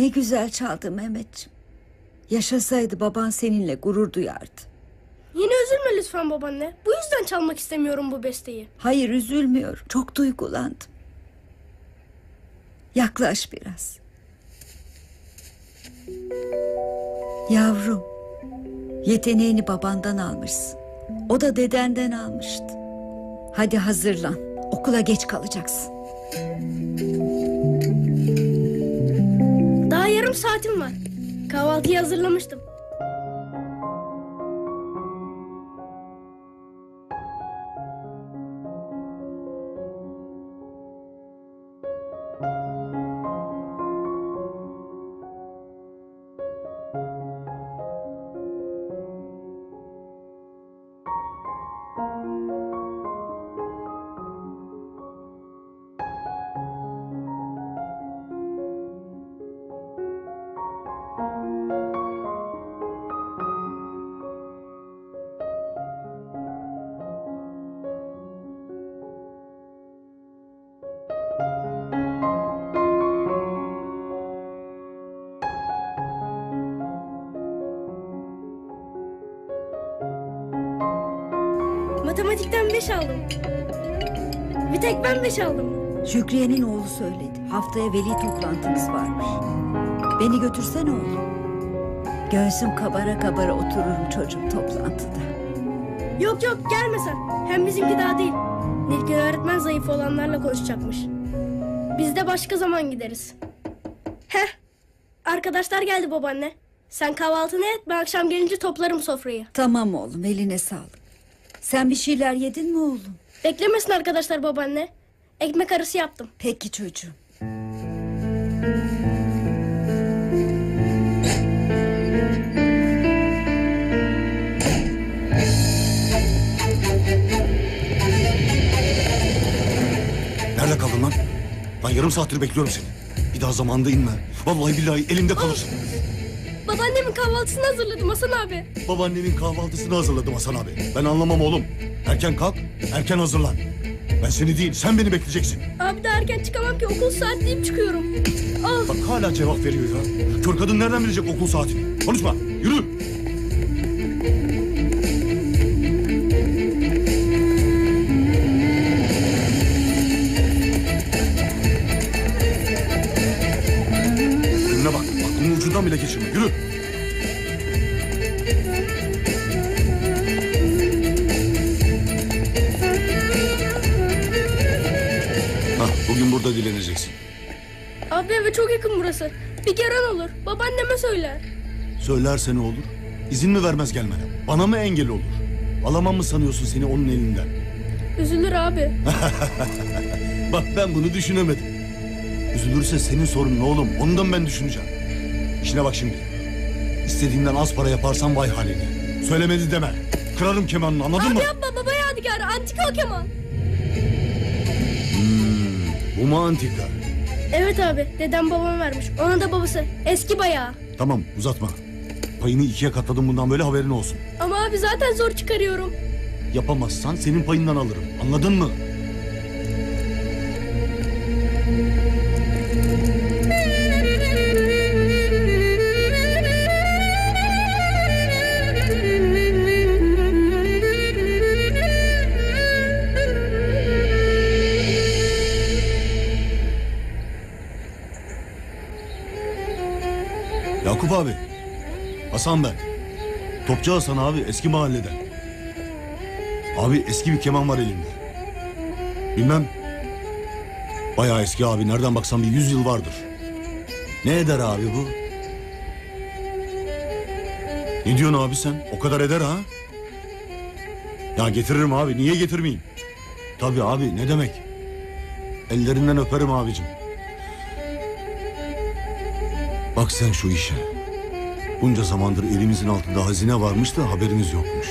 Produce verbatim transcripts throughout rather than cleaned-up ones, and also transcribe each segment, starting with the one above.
Ne güzel çaldı Mehmetciğim. Yaşasaydı baban seninle gurur duyardı. Yine üzülme lütfen babaanne. Bu yüzden çalmak istemiyorum bu besteyi. Hayır, üzülmüyorum. Çok duygulandım. Yaklaş biraz. Yavrum, yeteneğini babandan almışsın. O da dedenden almıştı. Hadi hazırlan. Okula geç kalacaksın. Daha yarım saatim var. Kahvaltıyı hazırlamıştım. Matematikten beş aldım. Bir tek ben beş aldım. Şükriye'nin oğlu söyledi. Haftaya veli toplantınız varmış. Beni götürsene oğlum. Göğsüm kabara kabara otururum çocuğum toplantıda. Yok yok gelme sen. Hem bizimki daha değil. Nilgün öğretmen zayıf olanlarla konuşacakmış. Biz de başka zaman gideriz. Heh. Arkadaşlar geldi babaanne. Sen kahvaltını et, ben akşam gelince toplarım sofrayı. Tamam oğlum, eline sağlık. Sen bir şeyler yedin mi oğlum? Beklemesin arkadaşlar babaanne. Ekmek arası yaptım. Peki çocuğum. Nerede kaldın lan? Lan yarım saattir bekliyorum seni. Bir daha zamanında inme. Vallahi billahi elimde kalırsın. Babaannemin kahvaltısını hazırladım Hasan abi. Babaannemin kahvaltısını hazırladım Hasan abi. Ben anlamam oğlum. Erken kalk, erken hazırlan. Ben seni değil, sen beni bekleyeceksin. Abi daha erken çıkamam ki, okul saat deyip çıkıyorum. Al. Bak hala cevap veriyor ya. Kör kadın nereden bilecek okul saatini? Konuşma, yürü. Önüne bak, aklının ucundan bile geçirme, yürü. Bugün burada dileneceksin. Abi eve çok yakın burası. Bir gelen olur. Babaanneme söyler. Söylerse ne olur? İzin mi vermez gelmene? Bana mı engel olur? Alamam mı sanıyorsun seni onun elinden? Üzülür abi. Bak ben bunu düşünemedim. Üzülürse senin sorunun oğlum. Onu da mı ben düşüneceğim? İşine bak şimdi. İstediğinden az para yaparsan vay haline. Söylemedi deme. Kırarım kemanını, anladın abi mı? Abi yapma, baba yadigarı. Antika o keman. Bu mu antika? Evet abi, dedem babama vermiş. Ona da babası. Eski bayağı. Tamam uzatma. Payını ikiye katladım, bundan böyle haberin olsun. Ama abi zaten zor çıkarıyorum. Yapamazsan senin payından alırım. Anladın mı? Yakup abi. Hasan ben. Topçu Hasan abi, eski mahalleden. Abi eski bir keman var elimde. Bilmem. Bayağı eski abi, nereden baksan bir yüz yıl vardır. Ne eder abi bu? Ne diyorsun abi sen? O kadar eder ha? Ya getiririm abi, niye getirmeyeyim? Tabii abi, ne demek? Ellerinden öperim abicim. Bak sen şu işe. Bunca zamandır elimizin altında hazine varmış da haberimiz yokmuş.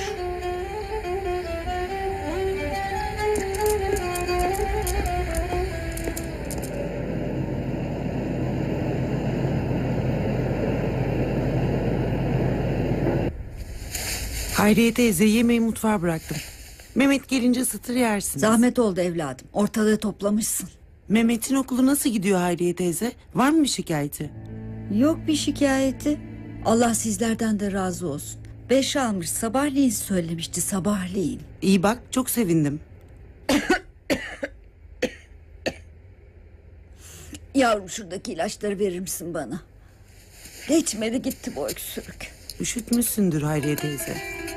Hayriye teyze, yemeği mutfağa bıraktım. Mehmet gelince ısıtır yersiniz. Zahmet oldu evladım. Ortalığı toplamışsın. Mehmet'in okulu nasıl gidiyor Hayriye teyze? Var mı bir şikayeti? Yok bir şikayeti. Allah sizlerden de razı olsun. Beş almış, sabahleyin söylemişti, sabahleyin. İyi bak, çok sevindim. Yavrum, şuradaki ilaçları verir misin bana? Geçmedi gitti bu öksürük. Üşütmüşsündür Hayriye teyze.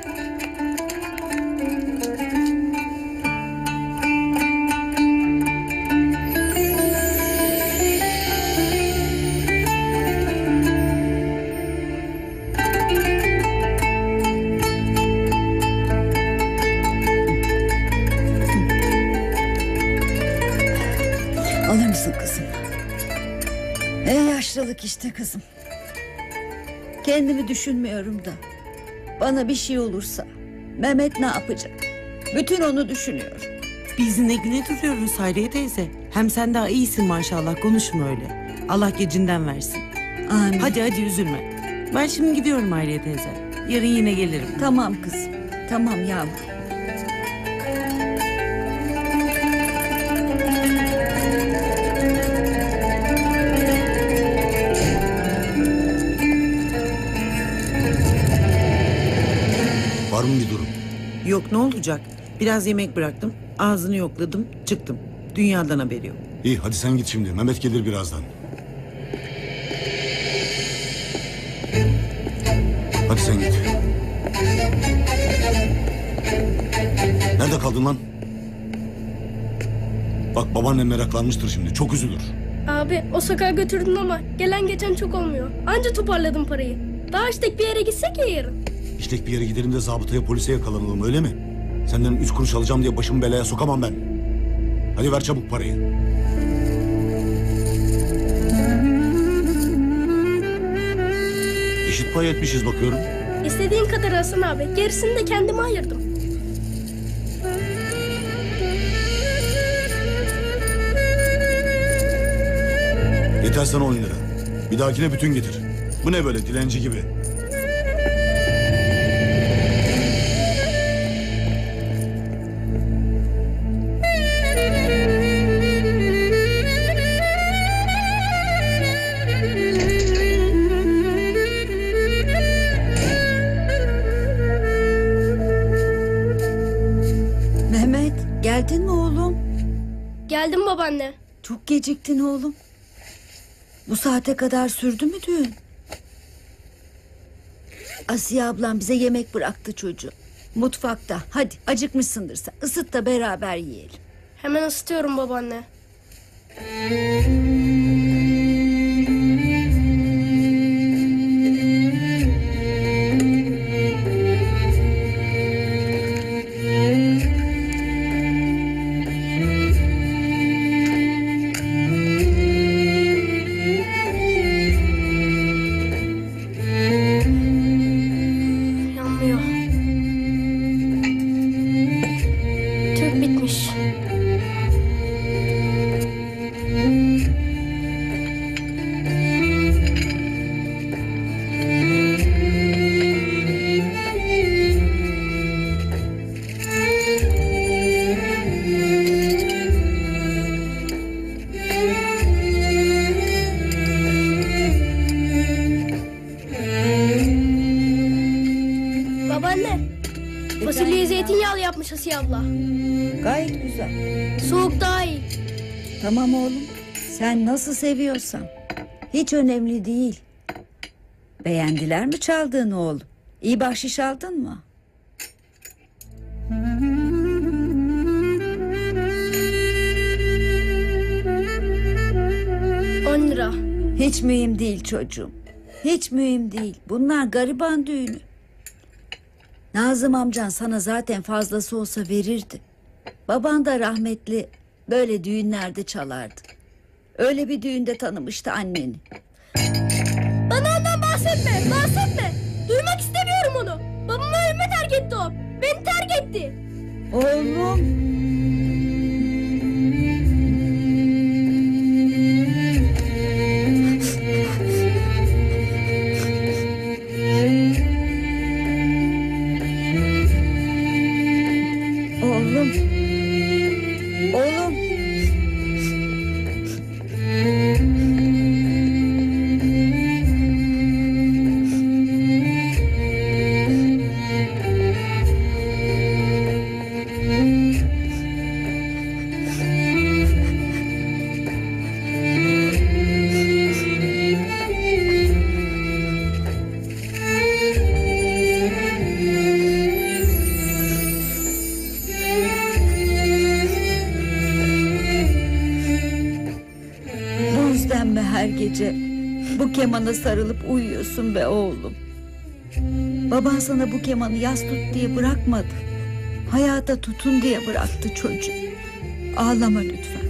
Alır mısın kızım? Ey yaşlılık işte kızım. Kendimi düşünmüyorum da. Bana bir şey olursa Mehmet ne yapacak? Bütün onu düşünüyorum. Biz ne güne duruyoruz Hayriye teyze. Hem sen daha iyisin maşallah, konuşma öyle. Allah gecinden versin. Amin. Hadi hadi üzülme. Ben şimdi gidiyorum Hayriye teyze. Yarın yine gelirim. Tamam kızım. Tamam yavrum. Var mı bir durum? Yok, ne olacak? Biraz yemek bıraktım. Ağzını yokladım. Çıktım. Dünyadan haberi yok. İyi hadi sen git şimdi. Mehmet gelir birazdan. Hadi sen git. Nerede kaldın lan? Bak babaannem meraklanmıştır şimdi. Çok üzülür. Abi o sokağa götürdün ama gelen geçen çok olmuyor. Anca toparladım parayı. Daha işte bir yere gitsek ya yarın. İşte bir yere gidelim de zabıtaya polise yakalanalım öyle mi? Senden üç kuruş alacağım diye başımı belaya sokamam ben. Hadi ver çabuk parayı. Eşit pay etmişiz bakıyorum. İstediğin kadar Hasan abi. Gerisini de kendime ayırdım. Yeter sana on lira. Bir dahakine bütün getir. Bu ne böyle dilenci gibi? Mehmet, geldin mi oğlum? Geldim babaanne. Çok geciktin oğlum. Bu saate kadar sürdü mü düğün? Asiye ablam bize yemek bıraktı çocuğu. Mutfakta. Hadi acıkmışsındır sen. Isıt da beraber yiyelim. Hemen ısıtıyorum babaanne. Yanmıyor. Tüp bitmiş. Babaanne, fasulyeyi zeytinyağlı yapmış Asiye abla. Gayet güzel. Soğuk daha iyi. Tamam oğlum. Sen nasıl seviyorsan. Hiç önemli değil. Beğendiler mi çaldığını oğlum? İyi bahşiş aldın mı? On lira. Hiç mühim değil çocuğum. Hiç mühim değil. Bunlar gariban düğünü. Nazım amcan sana zaten fazlası olsa verirdi. Baban da rahmetli böyle düğünlerde çalardı. Öyle bir düğünde tanımıştı anneni. Bana ondan bahsetme, bahsetme. Duymak istemiyorum onu. Babamı ölüme terk etti o. Beni terk etti. Oğlum. Oğlum. Oğlum. her gece bu kemana sarılıp uyuyorsun be oğlum? Baban sana bu kemanı yas tut diye bırakmadı. Hayata tutun diye bıraktı çocuğu. Ağlama lütfen.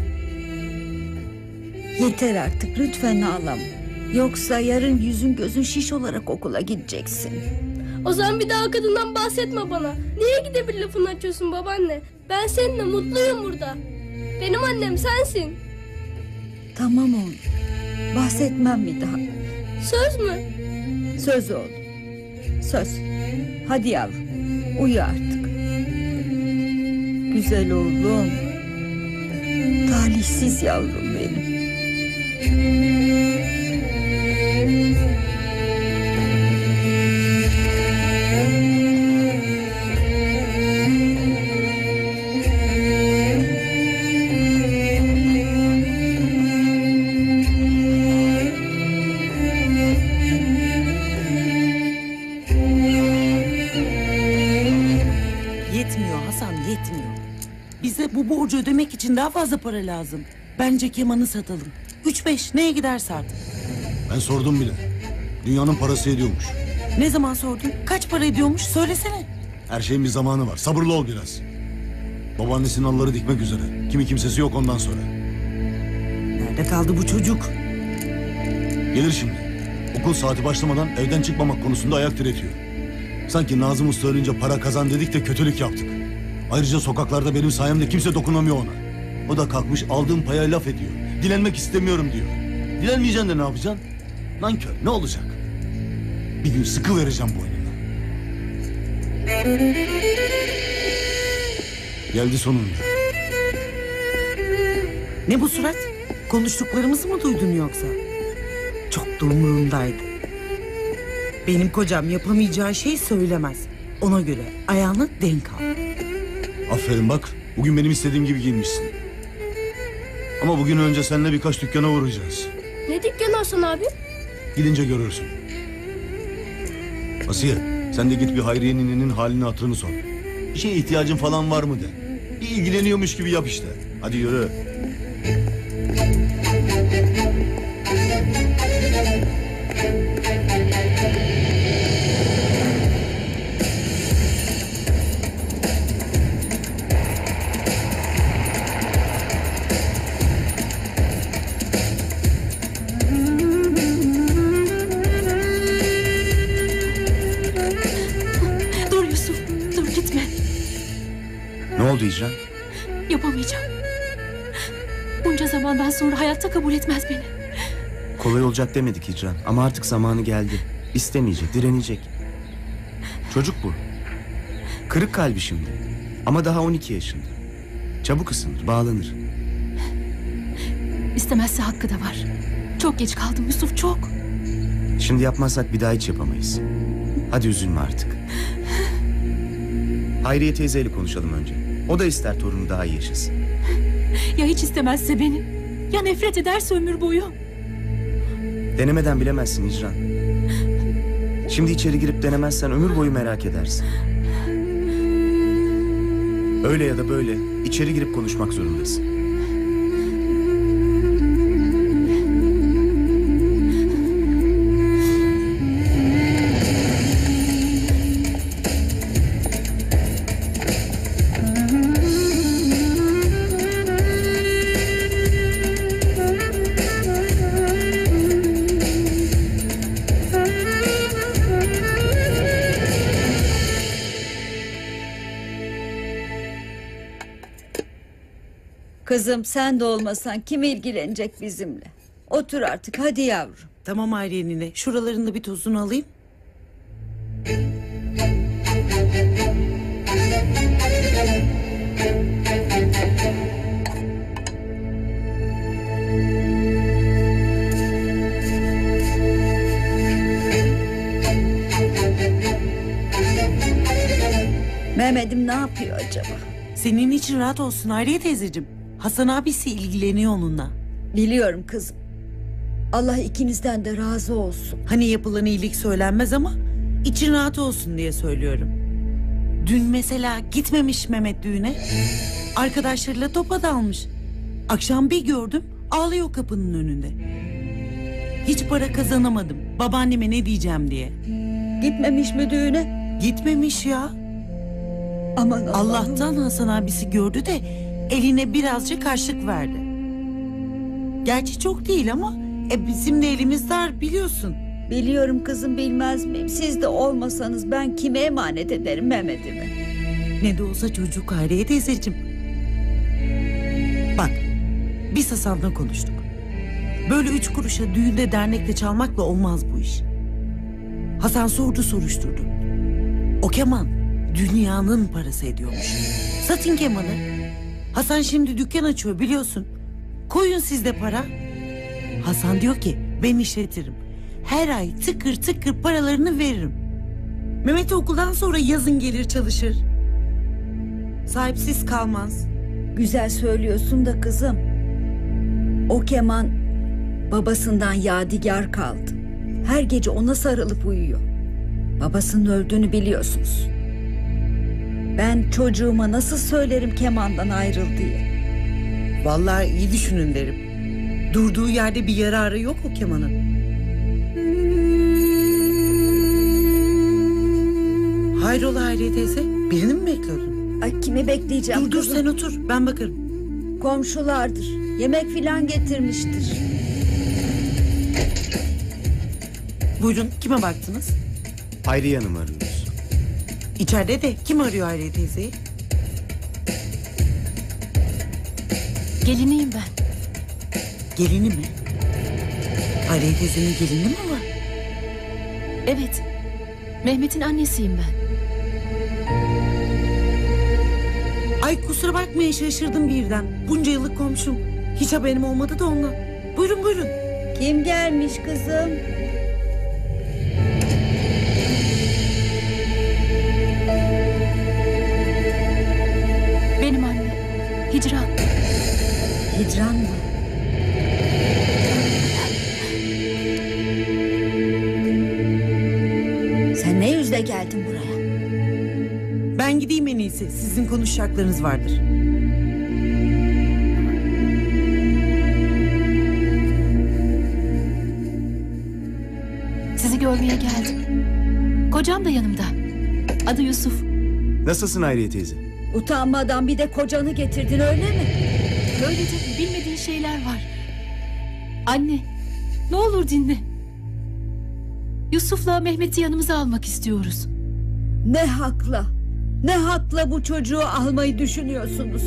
Yeter artık, lütfen ağlama. Yoksa yarın yüzün gözün şiş olarak okula gideceksin. O zaman bir daha kadından bahsetme bana. Niye gidip bir lafını açıyorsun babaanne? Ben seninle mutluyum burada. Benim annem sensin. Tamam oğlum. Bahsetmem bir daha. Söz mü? Söz oğlum. Söz. Hadi yavrum. Uyu artık. Güzel oğlum. Talihsiz yavrum benim. Yetmiyor Hasan, yetmiyor. Bize bu borcu ödemek için daha fazla para lazım. Bence kemanı satalım. Üç beş neye giderse artık. Ben sordum bile. Dünyanın parası ediyormuş. Ne zaman sordun? Kaç para ediyormuş? Söylesene. Her şeyin bir zamanı var. Sabırlı ol biraz. Babaannesinin alları dikmek üzere. Kimi kimsesi yok ondan sonra. Nerede kaldı bu çocuk? Gelir şimdi. Okul saati başlamadan evden çıkmamak konusunda ayak diretiyor. Sanki Nazım Usta ölünce para kazan dedik de kötülük yaptık. Ayrıca sokaklarda benim sayemde kimse dokunamıyor ona. O da kalkmış aldığım paya laf ediyor. Dilenmek istemiyorum diyor. Dilenmeyeceksin de ne yapacaksın? Nankör ne olacak? Bir gün sıkı vereceğim boynuna. Geldi sonunda. Ne bu surat? Konuştuklarımızı mı duydun yoksa? Çok da umurumdaydı. Benim kocam yapamayacağı şeyi söylemez. Ona göre ayağını denk al. Aferin bak. Bugün benim istediğim gibi giyinmişsin. Ama bugün önce seninle birkaç dükkana uğrayacağız. Ne dükkanı Hasan abi? Gidince görürsün. Asiye, sen de git bir Hayriye ninenin halini hatırını sor. Bir şeye ihtiyacın falan var mı de. Bir ilgileniyormuş gibi yap işte. Hadi yürü. Dur Yusuf, dur gitme. Ne oldu İcran? Yapamayacağım. Bunca zamandan sonra hayatta kabul etmez beni. Kolay olacak demedik İcran ama artık zamanı geldi. İstemeyecek, direnecek. Çocuk bu. Kırık kalbi şimdi. Ama daha on iki yaşında. Çabuk ısınır, bağlanır. İstemezse hakkı da var. Çok geç kaldım Yusuf, çok. Şimdi yapmazsak bir daha hiç yapamayız. Hadi üzülme artık. Hayriye teyzeyle konuşalım önce. O da ister torunu daha iyi yaşasın. Ya hiç istemezse beni? Ya nefret ederse ömür boyu? Denemeden bilemezsin İcran. Şimdi içeri girip denemezsen ömür boyu merak edersin. Öyle ya da böyle içeri girip konuşmak zorundasın. Kızım sen de olmasan kim ilgilenecek bizimle? Otur artık hadi yavrum. Tamam Hayriye nine. Şuralarında bir tozunu alayım. Mehmet'im ne yapıyor acaba? Senin için rahat olsun Hayriye teyzeciğim. Hasan abisi ilgileniyor onunla. Biliyorum kızım. Allah ikinizden de razı olsun. Hani yapılan iyilik söylenmez ama için rahat olsun diye söylüyorum. Dün mesela gitmemiş Mehmet düğüne. Arkadaşlarıyla topa dalmış. Akşam bir gördüm ağlıyor kapının önünde. Hiç para kazanamadım. Babaanneme ne diyeceğim diye. Gitmemiş mi düğüne? Gitmemiş ya. Aman Allah'ım. Allah'tan Hasan abisi gördü de eline birazcık harçlık verdi. Gerçi çok değil ama e, bizim de elimiz dar biliyorsun. Biliyorum kızım, bilmez miyim? Siz de olmasanız ben kime emanet ederim Mehmet'imi? Ne de olsa çocuk Hayriye teyzeciğim. Bak, biz Hasan'la konuştuk. Böyle üç kuruşa düğünde dernekte çalmakla olmaz bu iş. Hasan sordu soruşturdu. O keman dünyanın parası ediyormuş. Satın kemanı. Hasan şimdi dükkan açıyor biliyorsun. Koyun sizde para. Hasan diyor ki ben işletirim. Her ay tıkır tıkır paralarını veririm. Mehmet okuldan sonra yazın gelir çalışır. Sahipsiz kalmaz. Güzel söylüyorsun da kızım. O keman babasından yadigar kaldı. Her gece ona sarılıp uyuyor. Babasının öldüğünü biliyorsunuz. Ben çocuğuma nasıl söylerim kemandan ayrıl diye. Vallahi iyi düşünün derim. Durduğu yerde bir yararı yok o kemanın. Hayrola Hayriye teyze? Birini mi bekliyordun? Ay, kimi bekleyeceğim Dur dur kızım? sen otur ben bakarım. Komşulardır. Yemek filan getirmiştir. Buyurun kime baktınız? Hayriye Hanım arıyoruz. İçeride de kim arıyor Hayriye teyzeyi? Geliniyim ben. Gelini mi? Hayriye teyzenin gelini mi var? Evet. Mehmet'in annesiyim ben. Ay kusura bakmayın şaşırdım birden. Bunca yıllık komşum. Hiç haberim olmadı da ondan. Buyurun buyurun. Kim gelmiş kızım? Benim anne. Hicran. Hicran mı? Sen ne yüzle geldin buraya? Ben gideyim en iyisi. Sizin konuşacaklarınız vardır. Sizi görmeye geldim. Kocam da yanımda. Adı Yusuf. Nasılsın Hayriye teyze? Utanmadan bir de kocanı getirdin öyle mi? Böyle de bilmediğin şeyler var. Anne, ne olur dinle. Yusuf'la Mehmet'i yanımıza almak istiyoruz. Ne hakla? Ne hakla bu çocuğu almayı düşünüyorsunuz?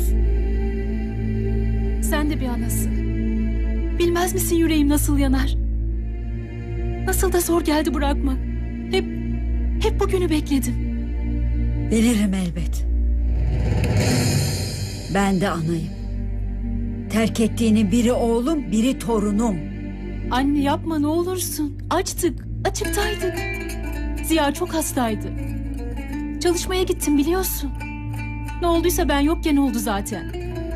Sen de bir anasın. Bilmez misin yüreğim nasıl yanar? Nasıl da zor geldi bırakmak. Hep, hep bugünü bekledim. Bilirim elbet. Ben de anayım. Terk ettiğinin biri oğlum, biri torunum. Anne yapma ne olursun. Açtık, açıktaydık. Ziya çok hastaydı. Çalışmaya gittim biliyorsun. Ne olduysa ben yokken oldu zaten.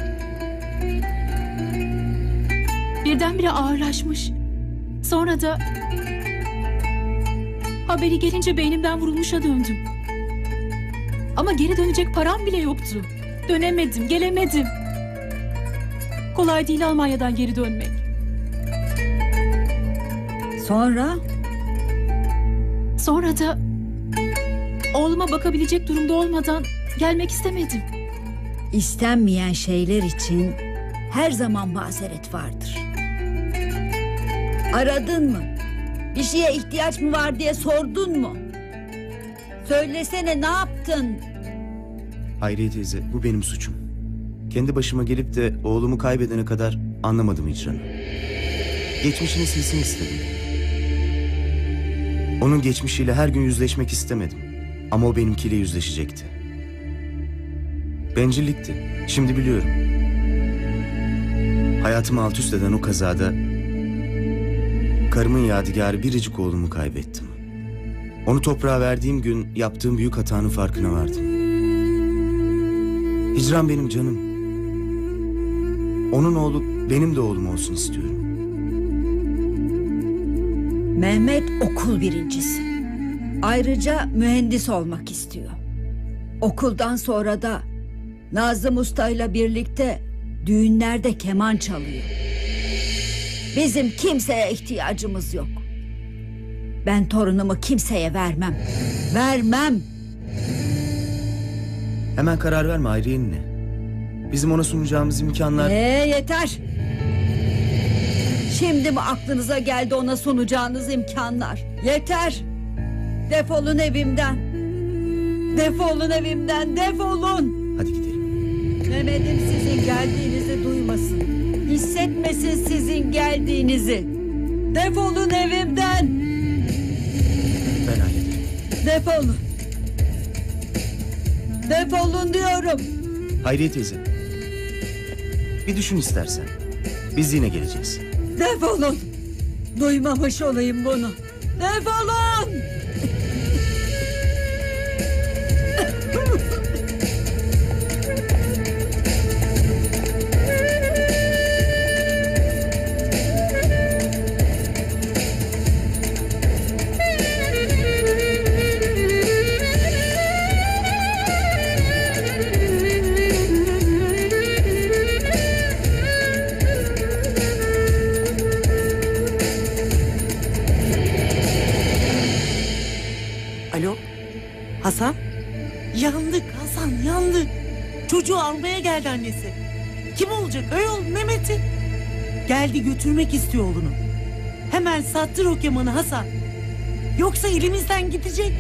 Birdenbire ağırlaşmış. Sonra da haberi gelince beynimden vurulmuşa döndüm. Ama geri dönecek param bile yoktu. Dönemedim, gelemedim. Kolay değil Almanya'dan geri dönmek. Sonra? Sonra da oğluma bakabilecek durumda olmadan gelmek istemedim. İstenmeyen şeyler için her zaman mazeret vardır. Aradın mı? Bir şeye ihtiyaç mı var diye sordun mu? Söylesene, ne yaptın? Hayriye teyze bu benim suçum. Kendi başıma gelip de oğlumu kaybedene kadar anlamadım Hicran'ı. Geçmişini silsin istedim. Onun geçmişiyle her gün yüzleşmek istemedim. Ama o benimkiyle yüzleşecekti. Bencillikti. Şimdi biliyorum. Hayatımı alt üst eden o kazada karımın yadigarı biricik oğlumu kaybettim. Onu toprağa verdiğim gün yaptığım büyük hatanın farkına vardım. Hicran benim canım. Onun oğlu benim de oğlum olsun istiyorum. Mehmet okul birincisi. Ayrıca mühendis olmak istiyor. Okuldan sonra da Nazım Usta'yla birlikte düğünlerde keman çalıyor. Bizim kimseye ihtiyacımız yok. Ben torunumu kimseye vermem. Vermem. Hemen karar verme Hayriye nine. Bizim ona sunacağımız imkanlar... Ee, yeter. Şimdi mi aklınıza geldi ona sunacağınız imkanlar? Yeter. Defolun evimden. Defolun evimden, defolun. Hadi gidelim. Mehmet'im sizin geldiğinizi duymasın. Hissetmesin sizin geldiğinizi. Defolun evimden. Ben hallederim. Defolun. Defolun diyorum. Hayriye teyze. Bir düşün istersen. Biz yine geleceğiz. Defolun. Duymamış olayım bunu. Defolun. Alo? Hasan? Yandık Hasan, yandık. Çocuğu almaya geldi annesi. Kim olacak ayol? Mehmet'i. Geldi götürmek istiyor oğlunu. Hemen sattır o kemanı Hasan. Yoksa elimizden gidecek.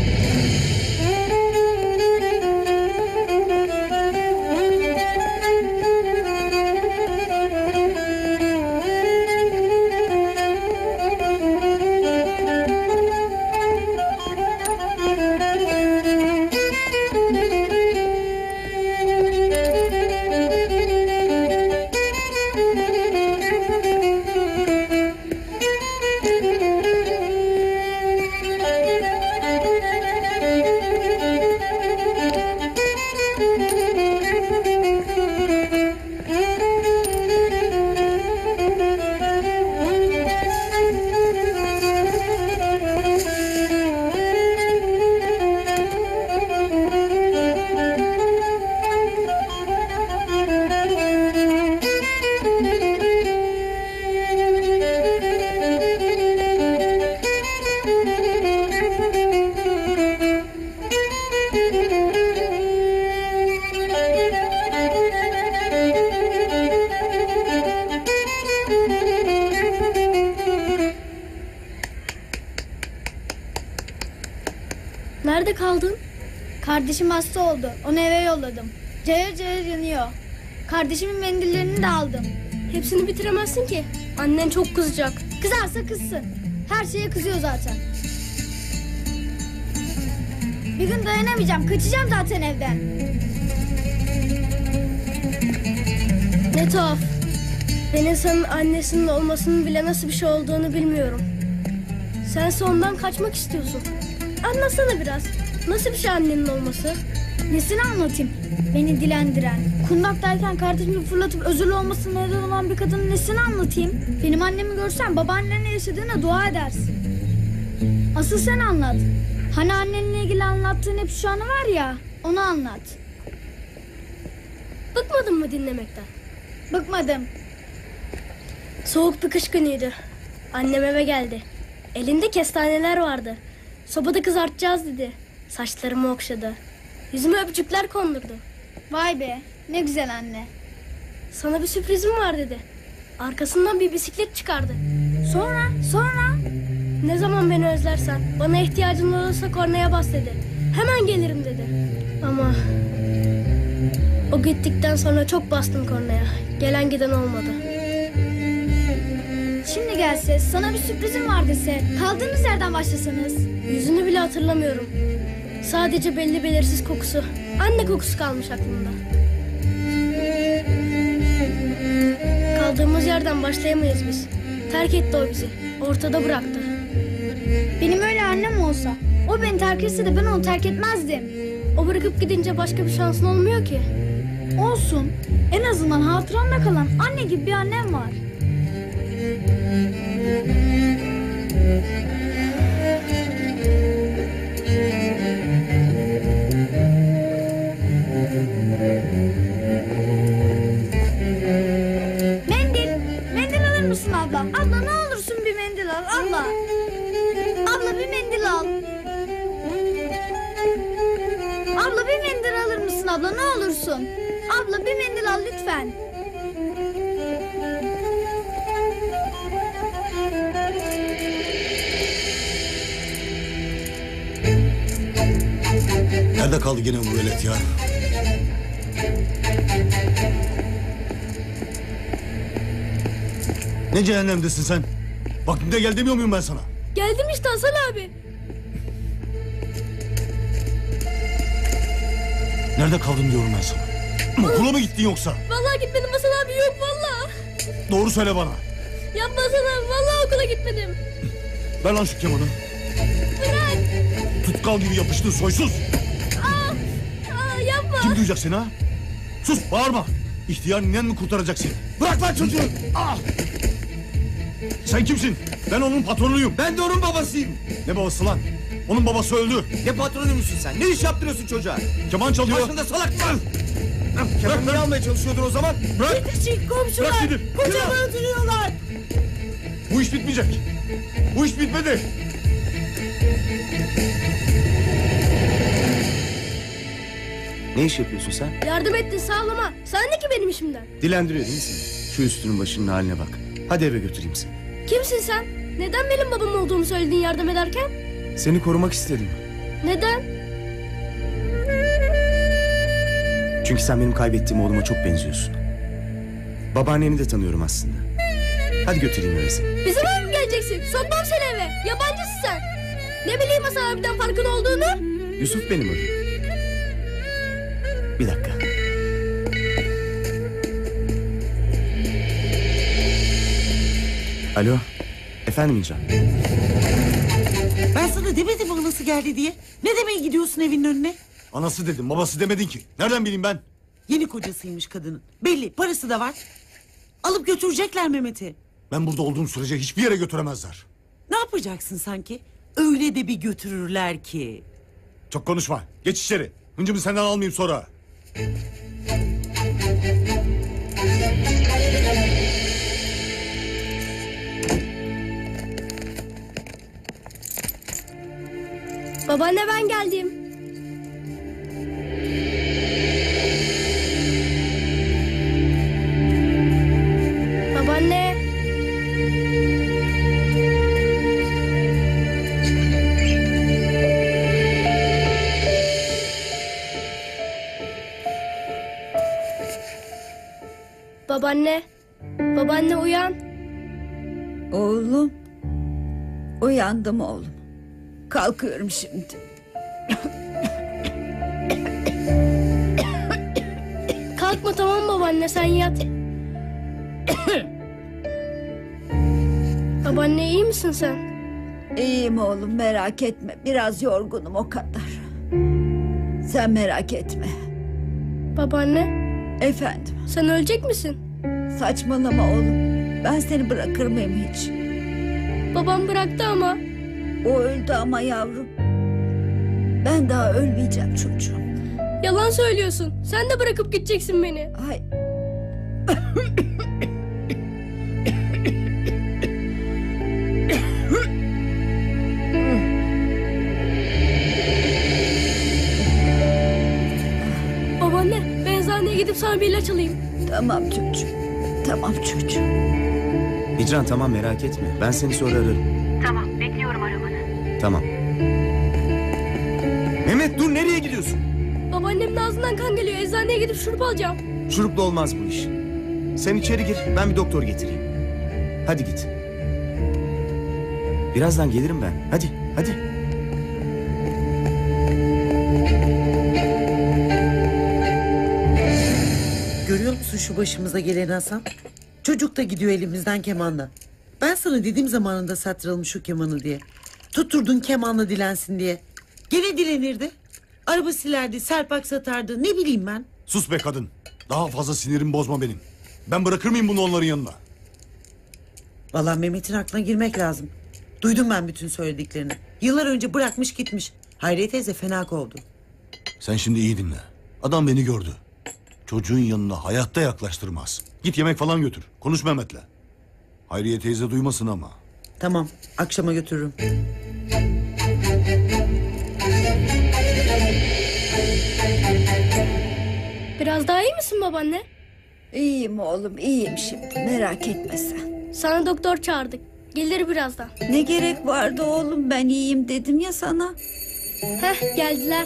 Nerede kaldın? Kardeşim hasta oldu. Onu eve yolladım. Cayır cayır yanıyor. Kardeşimin mendillerini de aldım. Hepsini bitiremezsin ki. Annen çok kızacak. Kızarsa kızsın. Her şeye kızıyor zaten. Bir gün dayanamayacağım. Kaçacağım zaten evden. Ne tuhaf. Ben insanın annesinin olmasının bile nasıl bir şey olduğunu bilmiyorum. Sense ondan kaçmak istiyorsun. Anlatsana biraz. Nasıl bir şey annenin olması? Nesini anlatayım? Beni dilendiren, kundaktayken kardeşimi fırlatıp özürlü olmasına neden olan bir kadının nesini anlatayım? Benim annemi görsen babaannenle yaşadığına dua edersin. Asıl sen anlat. Hani annenle ilgili anlattığın hep şu anı var ya, onu anlat. Bıkmadın mı dinlemekten? Bıkmadım. Soğuk bir kış günüydü. Annem eve geldi. Elinde kestaneler vardı. Sobada kızartacağız dedi. Saçlarımı okşadı. Yüzüme öpücükler kondurdu. Vay be, ne güzel anne. Sana bir sürprizim var dedi. Arkasından bir bisiklet çıkardı. Sonra, sonra? Ne zaman beni özlersen, bana ihtiyacın olursa kornaya bas dedi. Hemen gelirim dedi. Ama o gittikten sonra çok bastım kornaya. Gelen giden olmadı. Şimdi gelse, sana bir sürprizim var dese, kaldığınız yerden başlasanız. Yüzünü bile hatırlamıyorum. Sadece belli belirsiz kokusu. Anne kokusu kalmış aklımda. Kaldığımız yerden başlayamayız biz. Terk etti o bizi. Ortada bıraktı. Benim öyle annem olsa, o beni terk etse de ben onu terk etmezdim. O bırakıp gidince başka bir şansın olmuyor ki. Olsun, en azından hatıramda kalan anne gibi bir annem var. Mendil, mendil alır mısın abla? abla ne olursun. Abla bir mendil al lütfen. Nerede kaldı gene bu velet ya? Ne cehennemdesin sen? Vaktinde gel demiyor muyum ben sana? Geldim işte Hasan abi. Nerede kaldın diyorum ben sana? Okula mı gittin yoksa? Vallahi gitmedim Hasan abi, yok vallahi. Doğru söyle bana. Yapma Hasan abi, vallahi okula gitmedim. Ver lan şu kemanı. Bırak. Tutkal gibi yapıştın soysuz. Aa, aa, yapma. Kim duyacak seni ha? Sus bağırma. İhtiyar ninen mi kurtaracak seni? Bırak lan çocuğu. Ah! Sen kimsin? Ben onun patronuyum. Ben de onun babasıyım. Ne babası lan? Onun babası öldü. Ne patronuymuşsun sen? Ne iş yaptırıyorsun çocuğa? Keman çalıyor. Başında salak var. Kemal niye almaya çalışıyordun o zaman? Bırak. Yetişin komşular. Bırak dedim. Kocamı öldürüyorlar. Bu iş bitmeyecek. Bu iş bitmedi. Ne iş yapıyorsun sen? Yardım ettin sağlama. Sana ne ki benim işimden? Dilendiriyor değil mi seni? Şu üstünün başının haline bak. Hadi eve götüreyim seni. Kimsin sen? Neden benim babam olduğumu söyledin yardım ederken? Seni korumak istedim. Neden? Çünkü sen benim kaybettiğim oğluma çok benziyorsun. Babaanneni de tanıyorum aslında. Hadi götüreyim eve seni. Bizim eve mi geleceksin? Sokmam seni eve. Yabancısın sen. Ne bileyim Hasan abiden farkın olduğunu? Yusuf benim adım. Bir dakika. Alo. Efendim İncan. Ben sana demedim mi anası geldi diye? Ne demeye gidiyorsun evinin önüne? Anası dedim, babası demedin ki. Nereden bileyim ben? Yeni kocasıymış kadının. Belli, parası da var. Alıp götürecekler Mehmet'i. Ben burada olduğum sürece hiçbir yere götüremezler. Ne yapacaksın sanki? Öyle de bir götürürler ki. Çok konuşma. Geç içeri. Hıncımı senden almayayım sonra. Babaanne ben geldim. Babaanne. Babaanne. Babaanne uyan. Oğlum. Uyandım oğlum. Kalkıyorum şimdi. Kalkma tamam mı babaanne, sen yat. Babaanne iyi misin sen? İyiyim oğlum, merak etme. Biraz yorgunum o kadar. Sen merak etme. Babaanne Efendim, sen ölecek misin? saçmalama oğlum. Ben seni bırakır mıyım hiç? Babam bıraktı ama. O öldü ama yavrum. Ben daha ölmeyeceğim çocuğum. Yalan söylüyorsun. Sen de bırakıp gideceksin beni. Ay. Babaanne ben eczaneye gidip sana bir ilaç alayım. Tamam çocuğum. Tamam çocuğum. İcran tamam merak etme. Ben seni sonra ararım. Tamam, bekliyorum aramanı. Tamam. Mehmet dur nereye gidiyorsun? Babaannemin ağzından kan geliyor. Eczaneye gidip şurup alacağım. Şurupla olmaz bu iş. Sen içeri gir ben bir doktor getireyim. Hadi git. Birazdan gelirim ben. Hadi hadi. Görüyor musun şu başımıza gelen Hasan? Çocuk da gidiyor elimizden kemanla. Ben sana dedim zamanında sattıralım şu kemanı diye. Tutturdun kemanla dilensin diye. Gene dilenirdi. Araba silerdi, serpak satardı, ne bileyim ben. Sus be kadın. Daha fazla sinirimi bozma benim. Ben bırakır mıyım bunu onların yanına? Vallahi Mehmet'in aklına girmek lazım. Duydum ben bütün söylediklerini. Yıllar önce bırakmış gitmiş. Hayriye teyze fena oldu. Sen şimdi iyi dinle. Adam beni gördü. Çocuğun yanına hayatta yaklaştırmaz. Git yemek falan götür. Konuş Mehmet'le. Hayriye teyze duymasın ama. Tamam, akşama götürürüm. Biraz daha iyi misin babaanne? İyiyim oğlum, iyiyim şimdi. Merak etme sen. Sana doktor çağırdık. Gelir birazdan. Ne gerek vardı oğlum? Ben iyiyim dedim ya sana. Heh, geldiler.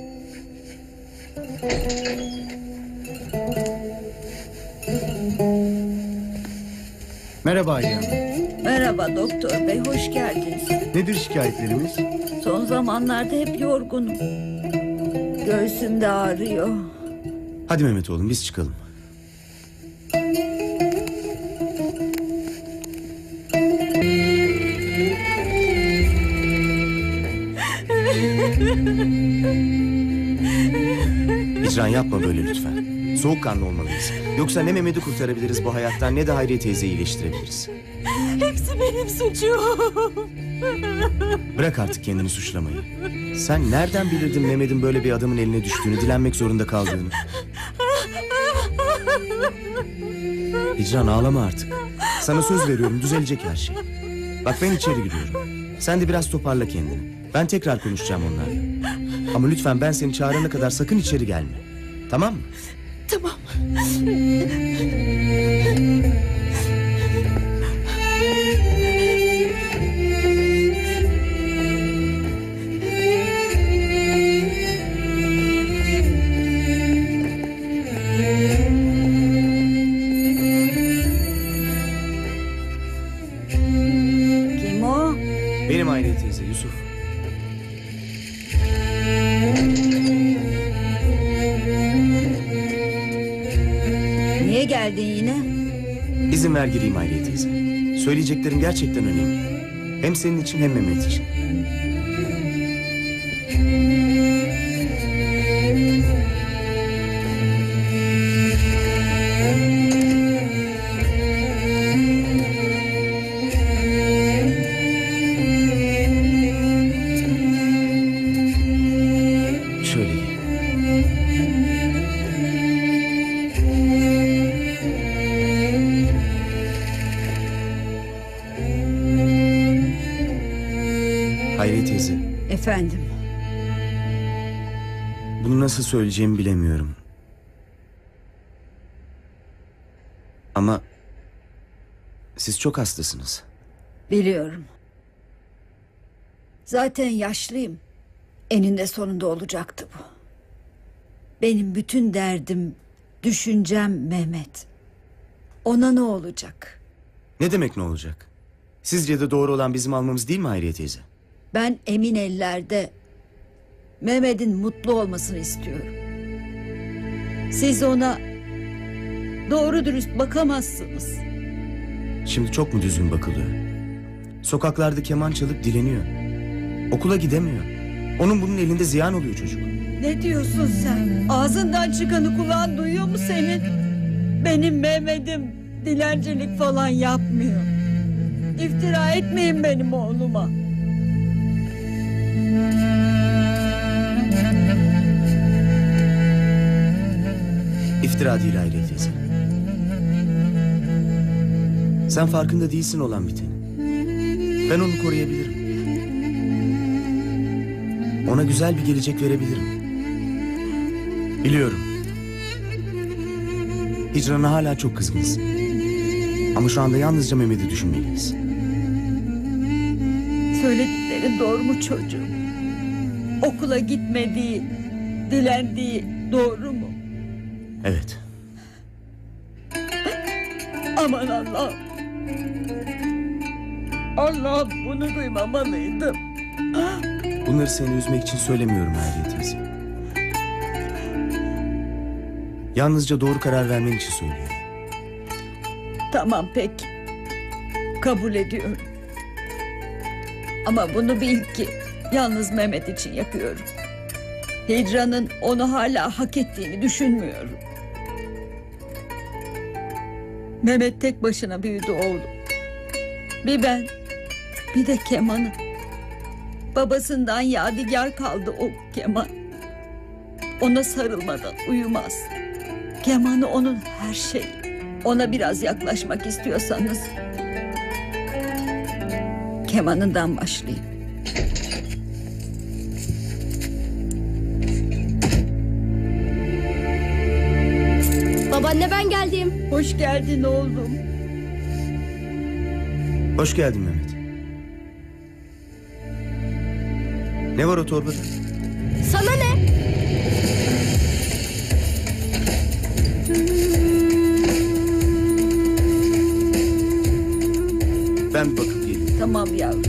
Merhaba Ayla Hanım. Merhaba doktor bey, hoş geldiniz. Nedir şikayetlerimiz? Son zamanlarda hep yorgunum. Göğsüm de ağrıyor. Hadi Mehmet oğlum biz çıkalım. İcran yapma böyle lütfen. Soğukkanlı olmalıyız. Yoksa ne Mehmet'i kurtarabiliriz bu hayattan ne de Hayriye teyzeyi iyileştirebiliriz. Hepsi benim suçum. Bırak artık kendini suçlamayı. Sen nereden bilirdin Mehmet'in böyle bir adamın eline düştüğünü, dilenmek zorunda kaldığını? İcran ağlama artık. Sana söz veriyorum düzelecek her şey. Bak ben içeri gidiyorum. Sen de biraz toparla kendini. Ben tekrar konuşacağım onlarla. Ama lütfen ben seni çağırana kadar sakın içeri gelme. Tamam mı? Tamam. Kim o? Benim Hayriye teyze Yusuf. Niye geldin yine? İzin ver gireyim Hayriye teyze. Söyleyeceklerim gerçekten önemli. Hem senin için hem Mehmet için. Şöyle gel. Hayriye teyze, Efendim, bunu nasıl söyleyeceğimi bilemiyorum. Ama siz çok hastasınız. biliyorum. Zaten yaşlıyım. Eninde sonunda olacaktı bu. Benim bütün derdim, düşüncem Mehmet. Ona ne olacak? Ne demek ne olacak? Sizce de doğru olan bizim almamız değil mi Hayriye teyze? Ben emin ellerde Mehmet'in mutlu olmasını istiyorum. Siz ona doğru dürüst bakamazsınız. Şimdi çok mu düzgün bakılıyor? Sokaklarda keman çalıp dileniyor. Okula gidemiyor. Onun bunun elinde ziyan oluyor çocuk. Ne diyorsun sen? Ağzından çıkanı kulağın duyuyor mu senin? Benim Mehmet'im dilencilik falan yapmıyor. İftira etmeyin benim oğluma. İftira değil Hayriye teyze. Sen farkında değilsin olan biteni. Ben onu koruyabilirim. Ona güzel bir gelecek verebilirim. Biliyorum. Hicran'a hala çok kızgınsın. Ama şu anda yalnızca Mehmet'i düşünmeliyiz. Söylediklerin doğru mu çocuğum? Okula gitmediği, dilendiği doğru mu? Evet. Aman Allah'ım. Allah'ım bunu duymamalıydım. Bunları seni üzmek için söylemiyorum Hayriye teyze. Yalnızca doğru karar vermen için söylüyorum. Tamam peki. Kabul ediyorum. Ama bunu bil ki yalnız Mehmet için yapıyorum. Hicran'ın onu hala hak ettiğini düşünmüyorum. Mehmet tek başına büyüdü oğlum. Bir ben, bir de kemanı. Babasından yadigar kaldı o keman. Ona sarılmadan uyumaz. Kemanı onun her şeyi. Ona biraz yaklaşmak istiyorsanız kemanından başlayın. Babaanne ben geldim. Hoş geldin oğlum. Hoş geldin Mehmet. Ne var o torbada? Sana ne? Ben bir bakıp geleyim. Tamam yavrum.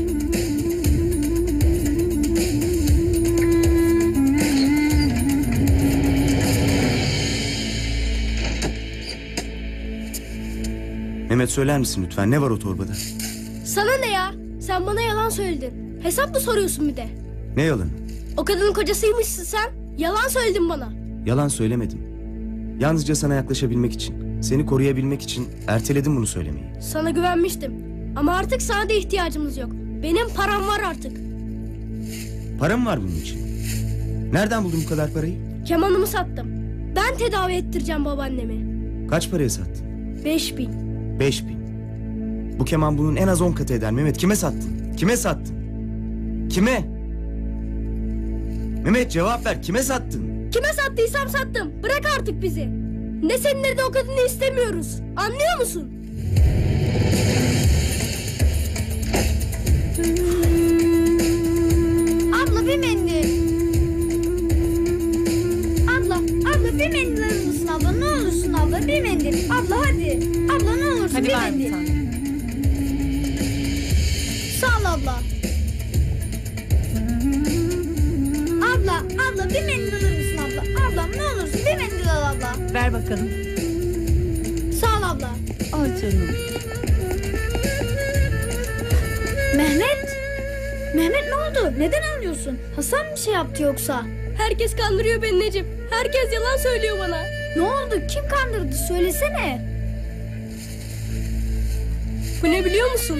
Mehmet söyler misin lütfen? Ne var o torbada? Sana ne ya? Sen bana yalan söyledin. Hesap mı soruyorsun bir de? Ne yalanı? O kadının kocasıymışsın sen. Yalan söyledin bana. Yalan söylemedim. Yalnızca sana yaklaşabilmek için, seni koruyabilmek için erteledim bunu söylemeyi. Sana güvenmiştim. Ama artık sana da ihtiyacımız yok. Benim param var artık. Param var bunun için. Nereden buldun bu kadar parayı? Kemanımı sattım. Ben tedavi ettireceğim babaannemi. Kaç paraya sattın? Beş bin. Beş bin. Bu keman bunun en az on katı eder Mehmet. Kime sattın? Kime sattın? Kime? Mehmet cevap ver. Kime sattın? Kime sattıysam sattım. Bırak artık bizi. Ne senin ne de o kadını istemiyoruz. Anlıyor musun? Abla bir mendil. Abla, abla bir mendil alır mısın abla? Ne olursun abla bir mendil. Abla hadi. Abla ne olursun Hadi bir ver bir mendil. tane. Sağ ol abla. Abla, abla bir mendil alır mısın abla? Ablam ne olursun bir mendil al abla. Ver bakalım. Sağ ol abla. Al canım. Mehmet. Mehmet ne oldu? Neden ağlıyorsun? Hasan bir şey yaptı yoksa? Herkes kandırıyor beni Necip. Herkes yalan söylüyor bana. Ne oldu? Kim kandırdı? Söylesene. Bu ne biliyor musun?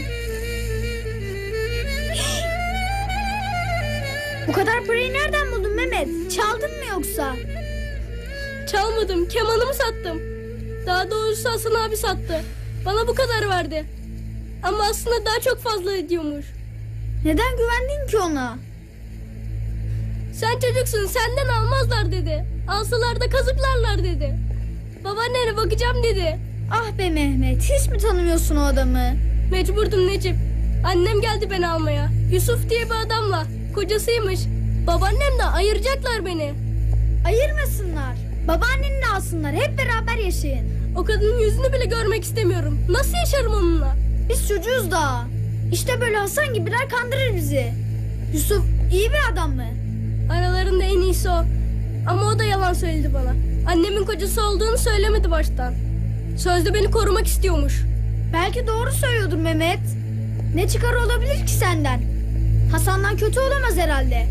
Bu kadar parayı nereden buldun Mehmet? Çaldın mı yoksa? Çalmadım. Kemanımı sattım. Daha doğrusu Hasan abi sattı. Bana bu kadar verdi. Ama aslında daha çok fazla ediyormuş. Neden güvendin ki ona? Sen çocuksun, senden almazlar dedi. Alsalar da kazıklarlar dedi. Babaannene bakacağım dedi. Ah be Mehmet, hiç mi tanımıyorsun o adamı? Mecburdum Necip. Annem geldi beni almaya. Yusuf diye bir adamla. Kocasıymış. Babaannem de ayıracaklar beni. Ayırmasınlar. Babaanneni alsınlar, hep beraber yaşayın. O kadının yüzünü bile görmek istemiyorum. Nasıl yaşarım onunla? Biz çocuğuz daha. İşte böyle Hasan gibiler kandırır bizi. Yusuf iyi bir adam mı? Aralarında en iyisi o. Ama o da yalan söyledi bana. Annemin kocası olduğunu söylemedi baştan. Sözde beni korumak istiyormuş. Belki doğru söylüyordur Mehmet. Ne çıkar olabilir ki senden? Hasan'dan kötü olamaz herhalde.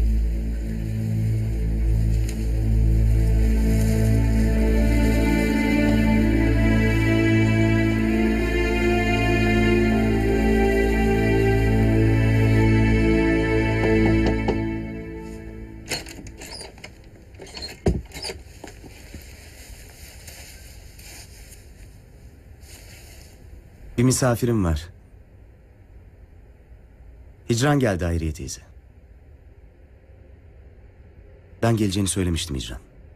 Bir misafirim var. Hicran geldi Hayriye teyze. Ben geleceğini söylemiştim Hicran.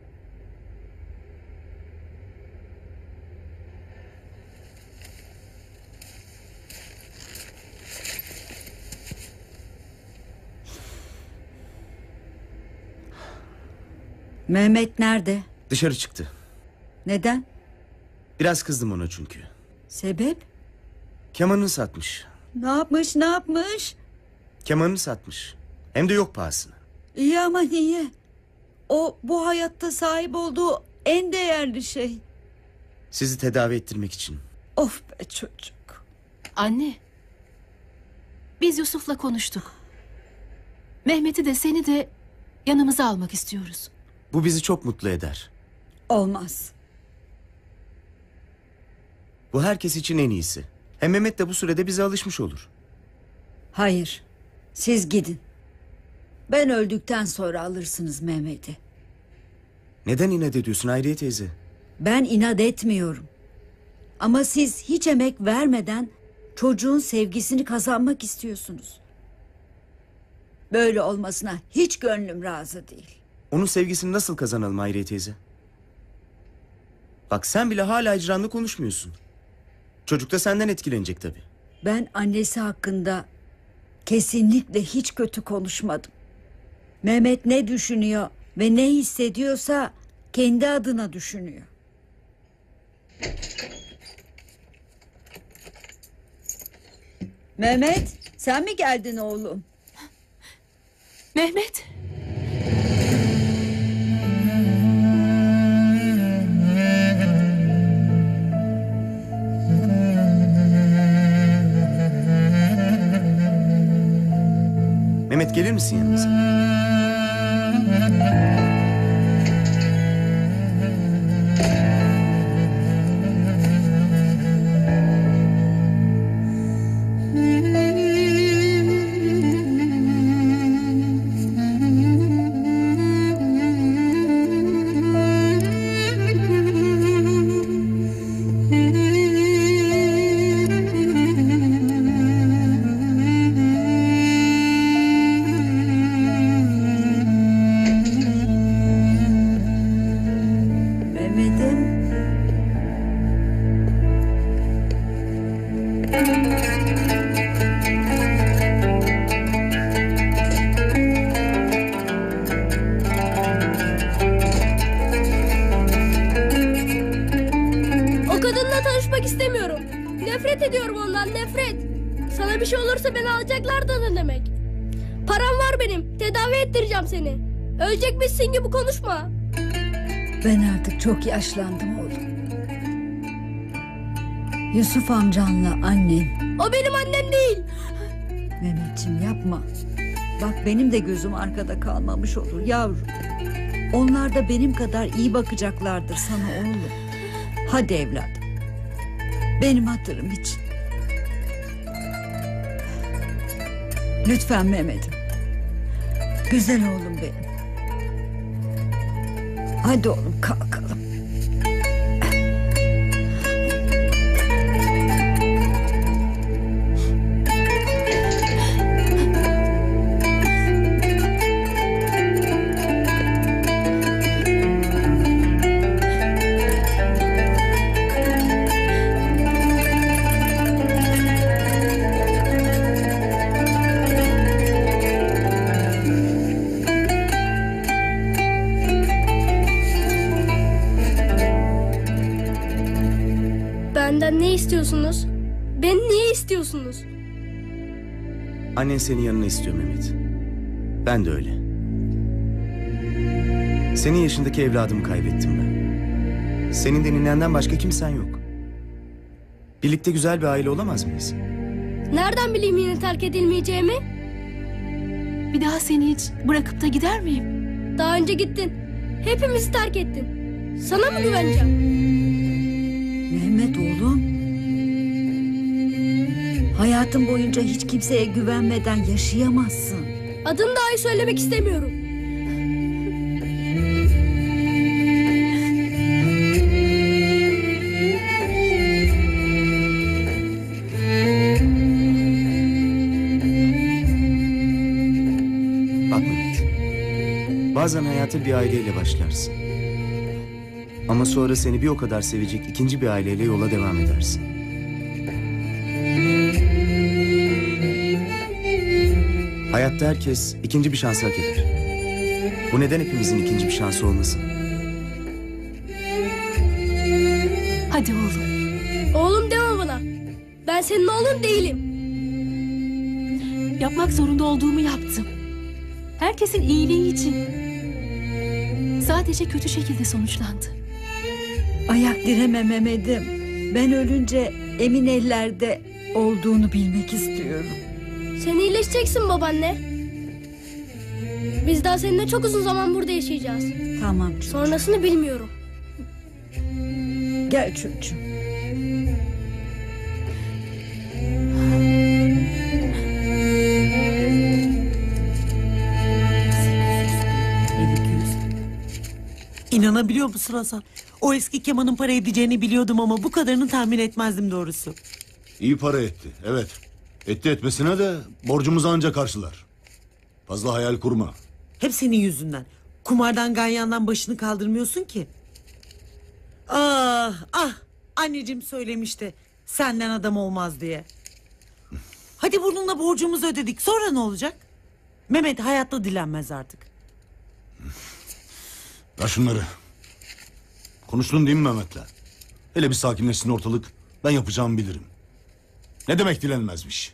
Mehmet nerede? Dışarı çıktı. Neden? Biraz kızdım ona çünkü. Sebep? Kemanını satmış. Ne yapmış, ne yapmış? Kemanını satmış. Hem de yok pahasına. İyi ama niye? O bu hayatta sahip olduğu en değerli şey. Sizi tedavi ettirmek için. Of be çocuk. Anne. Biz Yusuf'la konuştuk. Mehmet'i de seni de yanımıza almak istiyoruz. Bu bizi çok mutlu eder. Olmaz. Bu herkes için en iyisi. Hem Mehmet de bu sürede bize alışmış olur. Hayır. Siz gidin. Ben öldükten sonra alırsınız Mehmet'i. Neden inat ediyorsun Hayriye teyze? Ben inat etmiyorum. Ama siz hiç emek vermeden çocuğun sevgisini kazanmak istiyorsunuz. Böyle olmasına hiç gönlüm razı değil. Onun sevgisini nasıl kazanalım Hayriye teyze? Bak sen bile hala icranlı konuşmuyorsun. Çocuk da senden etkilenecek tabii. Ben annesi hakkında kesinlikle hiç kötü konuşmadım. Mehmet ne düşünüyor ve ne hissediyorsa kendi adına düşünüyor. Mehmet, sen mi geldin oğlum? Mehmet. Mehmet gelir misin yanımıza? Mehmet'im. O kadınla tanışmak istemiyorum. Nefret ediyorum ondan, nefret. Sana bir şey olursa beni alacaklar da ne demek? Param var benim. Tedavi ettireceğim seni. Ölecekmişsin gibi konuşma. Ben artık çok yaşlandım oğlum. Yusuf amcanla annen. O benim annem değil. Mehmetciğim yapma. Bak benim de gözüm arkada kalmamış olur yavrum. Onlar da benim kadar iyi bakacaklardır sana oğlum. Hadi evladım. Benim hatırım için. Lütfen Mehmet'im. Güzel oğlum benim. Hadi oğlum kalkalım. Benden ne istiyorsunuz? Beni niye istiyorsunuz? Annen senin yanına istiyor Mehmet. Ben de öyle. Senin yaşındaki evladımı kaybettim ben. Senin de ninenden başka kimsen yok. Birlikte güzel bir aile olamaz mıyız? Nereden bileyim yine terk edilmeyeceğimi? Bir daha seni hiç bırakıp da gider miyim? Daha önce gittin. Hepimizi terk ettin. Sana mı güveneceğim? Mehmet oğlum. Hayatın boyunca hiç kimseye güvenmeden yaşayamazsın. Adını dahi söylemek istemiyorum. Bak Mehmet. Bazen hayata bir aileyle başlarsın. Ama sonra seni bir o kadar sevecek ikinci bir aileyle yola devam edersin. Hayatta herkes ikinci bir şans hak eder. Bu neden hepimizin ikinci bir şansı olmasın? Hadi oğlum. Oğlum deme bana. Ben senin oğlun değilim. Yapmak zorunda olduğumu yaptım. Herkesin iyiliği için. Sadece kötü şekilde sonuçlandı. Ayak direme Mehmet'im. Ben ölünce emin ellerde olduğunu bilmek istiyorum. Sen iyileşeceksin babaanne. Biz daha seninle çok uzun zaman burada yaşayacağız. Tamam çocuğum. Sonrasını bilmiyorum. Gel çocuğum. İnanabiliyor musun Hasan? O eski kemanın para edeceğini biliyordum ama bu kadarını tahmin etmezdim doğrusu. İyi para etti, evet. Etti etmesine de borcumuzu anca karşılar. Fazla hayal kurma. Hep senin yüzünden. Kumardan ganyandan başını kaldırmıyorsun ki. Ah ah anneciğim söylemişti senden adam olmaz diye. Hadi burnunla borcumuzu ödedik sonra ne olacak? Mehmet hayatta dilenmez artık. Ver şunları. Konuştun değil mi Mehmet'le? Hele bir sakinleşsin ortalık. Ben yapacağımı bilirim. Ne demek dilenmezmiş?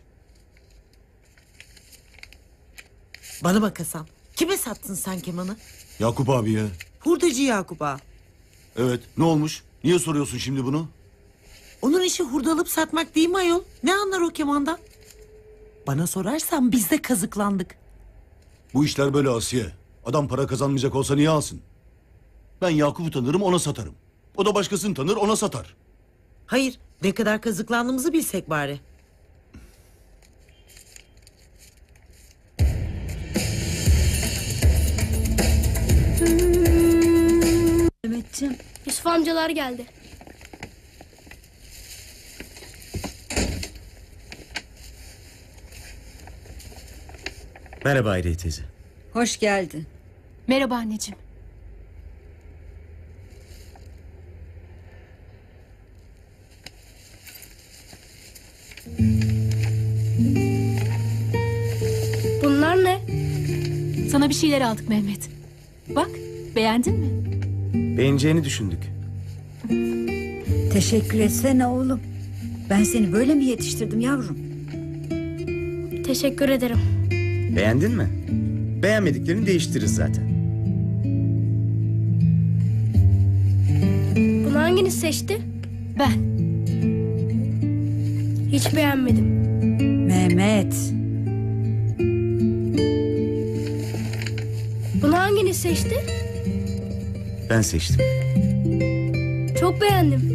Bana bak Hasan. Kime sattın sen kemanı? Yakup abiye. Hurdacı Yakup ağa. Evet, ne olmuş? Niye soruyorsun şimdi bunu? Onun işi hurda alıp satmak değil mi ayol? Ne anlar o kemandan? Bana sorarsan biz de kazıklandık. Bu işler böyle Asiye. Adam para kazanmayacak olsa niye alsın? Ben Yakup'u tanırım, ona satarım. O da başkasını tanır, ona satar. Hayır, ne kadar kazıklandığımızı bilsek bari. Mehmetciğim. Yusuf amcalar geldi. Merhaba Hayriye teyze. Hoş geldin. Merhaba anneciğim. Bunlar ne? Sana bir şeyler aldık Mehmet. Bak, beğendin mi? Beğeneceğini düşündük. Teşekkür etsene oğlum. Ben seni böyle mi yetiştirdim yavrum? Teşekkür ederim. Beğendin mi? Beğenmediklerini değiştiririz zaten. Bunu hanginiz seçti? Ben. Hiç beğenmedim. Mehmet. Bunu hanginiz seçti? Ben seçtim. Çok beğendim.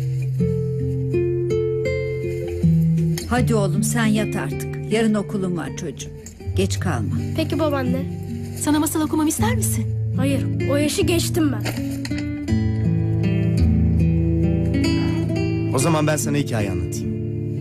Hadi oğlum sen yat artık. Yarın okulun var çocuğum. Geç kalma. Peki babaanne. Sana masal okumamı ister misin? Hayır, o yaşı geçtim ben. O zaman ben sana hikaye anlatayım.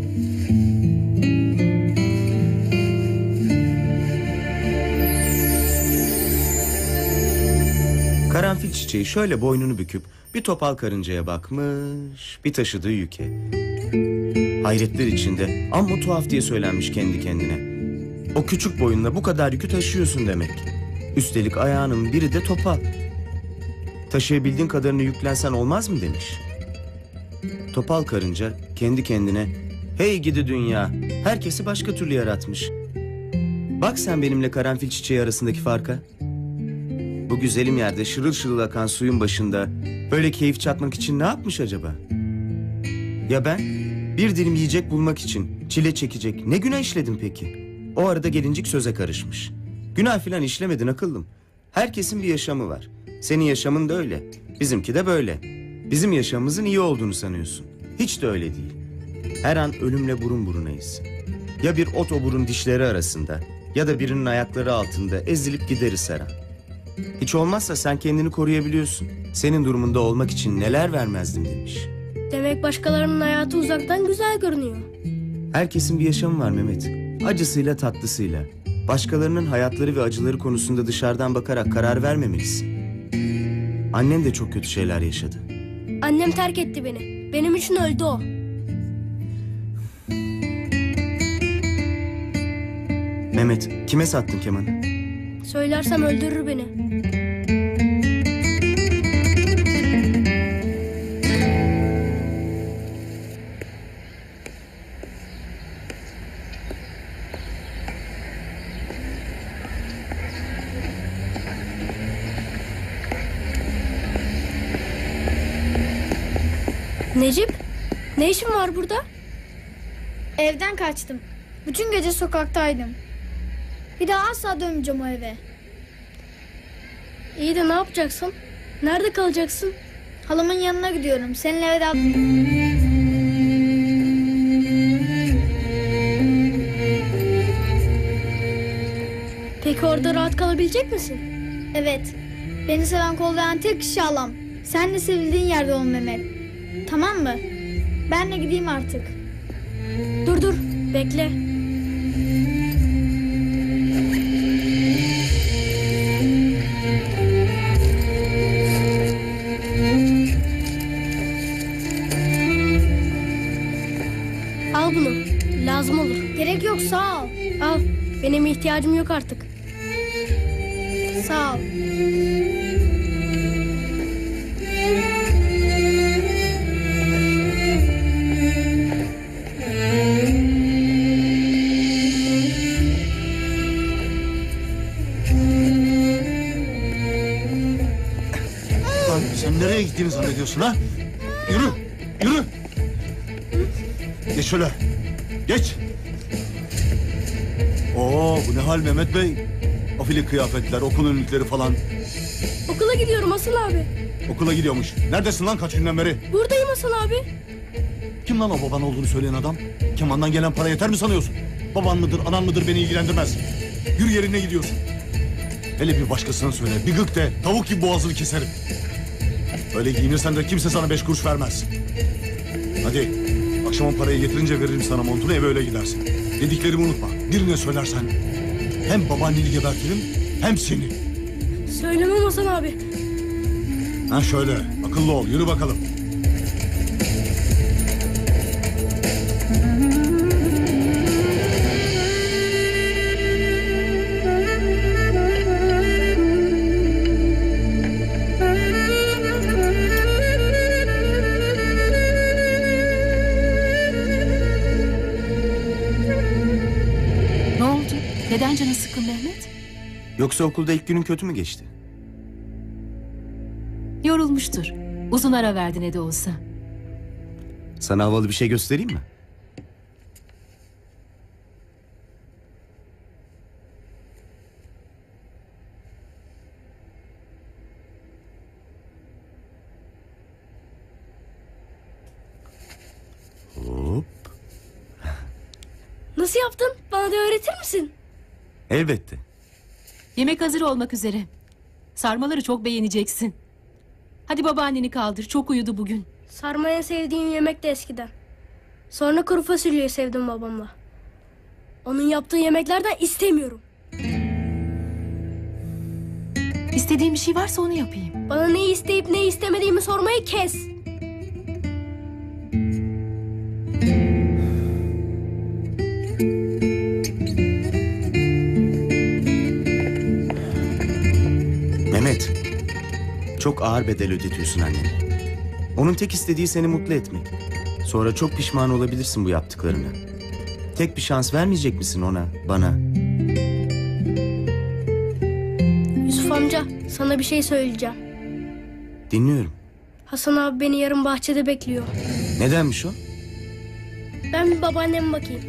Karanfil çiçeği şöyle boynunu büküp bir topal karıncaya bakmış, bir taşıdığı yüke. Hayretler içinde amma tuhaf diye söylenmiş kendi kendine. O küçük boyunla bu kadar yükü taşıyorsun demek. Üstelik ayağının biri de topal. Taşıyabildiğin kadarını yüklensen olmaz mı demiş. Topal karınca kendi kendine hey gidi dünya, herkesi başka türlü yaratmış. Bak sen benimle karanfil çiçeği arasındaki farka. Bu güzelim yerde şırıl şırıl akan suyun başında böyle keyif çatmak için ne yapmış acaba? Ya ben bir dilim yiyecek bulmak için çile çekecek ne günah işledim peki? O arada gelincik söze karışmış. Günah filan işlemedin akıllım. Herkesin bir yaşamı var. Senin yaşamın da öyle. Bizimki de böyle. Bizim yaşamımızın iyi olduğunu sanıyorsun. Hiç de öyle değil. Her an ölümle burun burunayız. Ya bir ot oburun dişleri arasında ya da birinin ayakları altında ezilip gideriz her an. Hiç olmazsa sen kendini koruyabiliyorsun. Senin durumunda olmak için neler vermezdim demiş. Demek başkalarının hayatı uzaktan güzel görünüyor. Herkesin bir yaşamı var Mehmet. Acısıyla tatlısıyla. Başkalarının hayatları ve acıları konusunda dışarıdan bakarak karar vermemelisin. Annen de çok kötü şeyler yaşadı. Annem terk etti beni. Benim için öldü o. Mehmet, kime sattın kemanı? Söylersem öldürür beni. Necip, ne işin var burada? Evden kaçtım. Bütün gece sokaktaydım. Bir daha asla dönmeyeceğim o eve. İyi de ne yapacaksın? Nerede kalacaksın? Halamın yanına gidiyorum. Seninle veda... Peki orada rahat kalabilecek misin? Evet. Beni seven kollayan tek kişi halam. Sen de sevildiğin yerde ol Mehmet. Tamam mı? Ben de gideyim artık. Dur dur, bekle. sağ ol. Al. Benim ihtiyacım yok artık. Sağ ol. Lan sen nereye gittiğini zannediyorsun ha? Yürü, yürü. Geç şöyle. Geç. Oo, bu ne hal Mehmet Bey? Afili kıyafetler, okul önlükleri falan. Okula gidiyorum Hasan abi. Okula gidiyormuş. Neredesin lan kaç günden beri? Buradayım Hasan abi. Kim lan o baban olduğunu söyleyen adam? Kemandan gelen para yeter mi sanıyorsun? Baban mıdır, anan mıdır beni ilgilendirmez. Yürü yerine gidiyorsun. Hele bir başkasına söyle. Bir gık de tavuk gibi boğazını keserim. Öyle giyinirsen de kimse sana beş kuruş vermez. Hadi akşama parayı getirince veririm sana montunu, eve öyle gidersin. Dediklerimi unutma. Birine söylersen hem babaanneni gebertirim hem seni. Söylemem Hasan abi. Ha şöyle akıllı ol, yürü bakalım. Ne oldu? Neden canın sıkkın Mehmet? Yoksa okulda ilk günün kötü mü geçti? Yorulmuştur. Uzun ara verdi ne de olsa. Sana havalı bir şey göstereyim mi? Hop. Nasıl yaptın? Bana da öğretir misin? Elbette. Yemek hazır olmak üzere. Sarmaları çok beğeneceksin. Hadi babaanneni kaldır. Çok uyudu bugün. Sarma en sevdiğim yemek de eskiden. Sonra kuru fasulyeyi sevdim babamla. Onun yaptığı yemeklerden istemiyorum. İstediğin bir şey varsa onu yapayım. Bana neyi isteyip neyi istemediğimi sormayı kes. Mehmet, çok ağır bedel ödetiyorsun annene. Onun tek istediği seni mutlu etmek. Sonra çok pişman olabilirsin bu yaptıklarına. Tek bir şans vermeyecek misin ona, bana? Yusuf amca, sana bir şey söyleyeceğim. Dinliyorum. Hasan abi beni yarın bahçede bekliyor. Nedenmiş o? Ben bir babaanneme bakayım.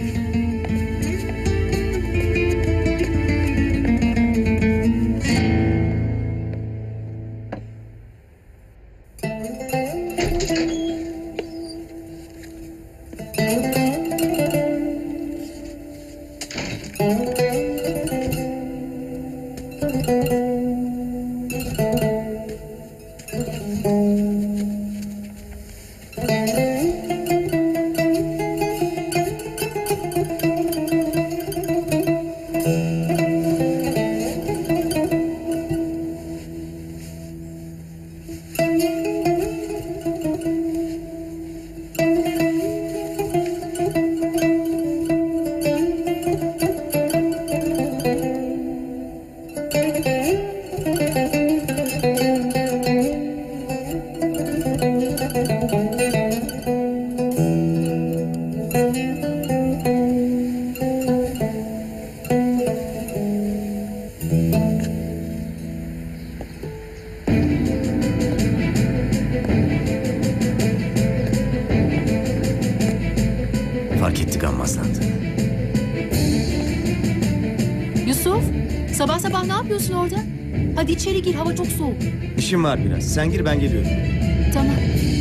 Fark ettik gammazlandı. Yusuf, sabah sabah ne yapıyorsun orada? Hadi içeri gir, hava çok soğuk. İşim var biraz. Sen gir, ben geliyorum. Tamam.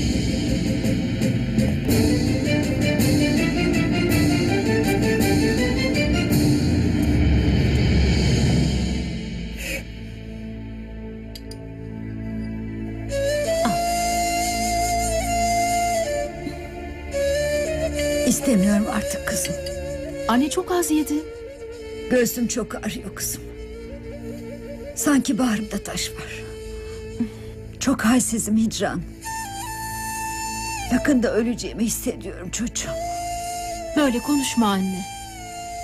İstemiyorum artık kızım. Anne çok az yedi. Göğsüm çok ağrıyor kızım. Sanki bağrımda taş var. Çok halsizim Hicran. Yakında öleceğimi hissediyorum çocuğum. Böyle konuşma anne.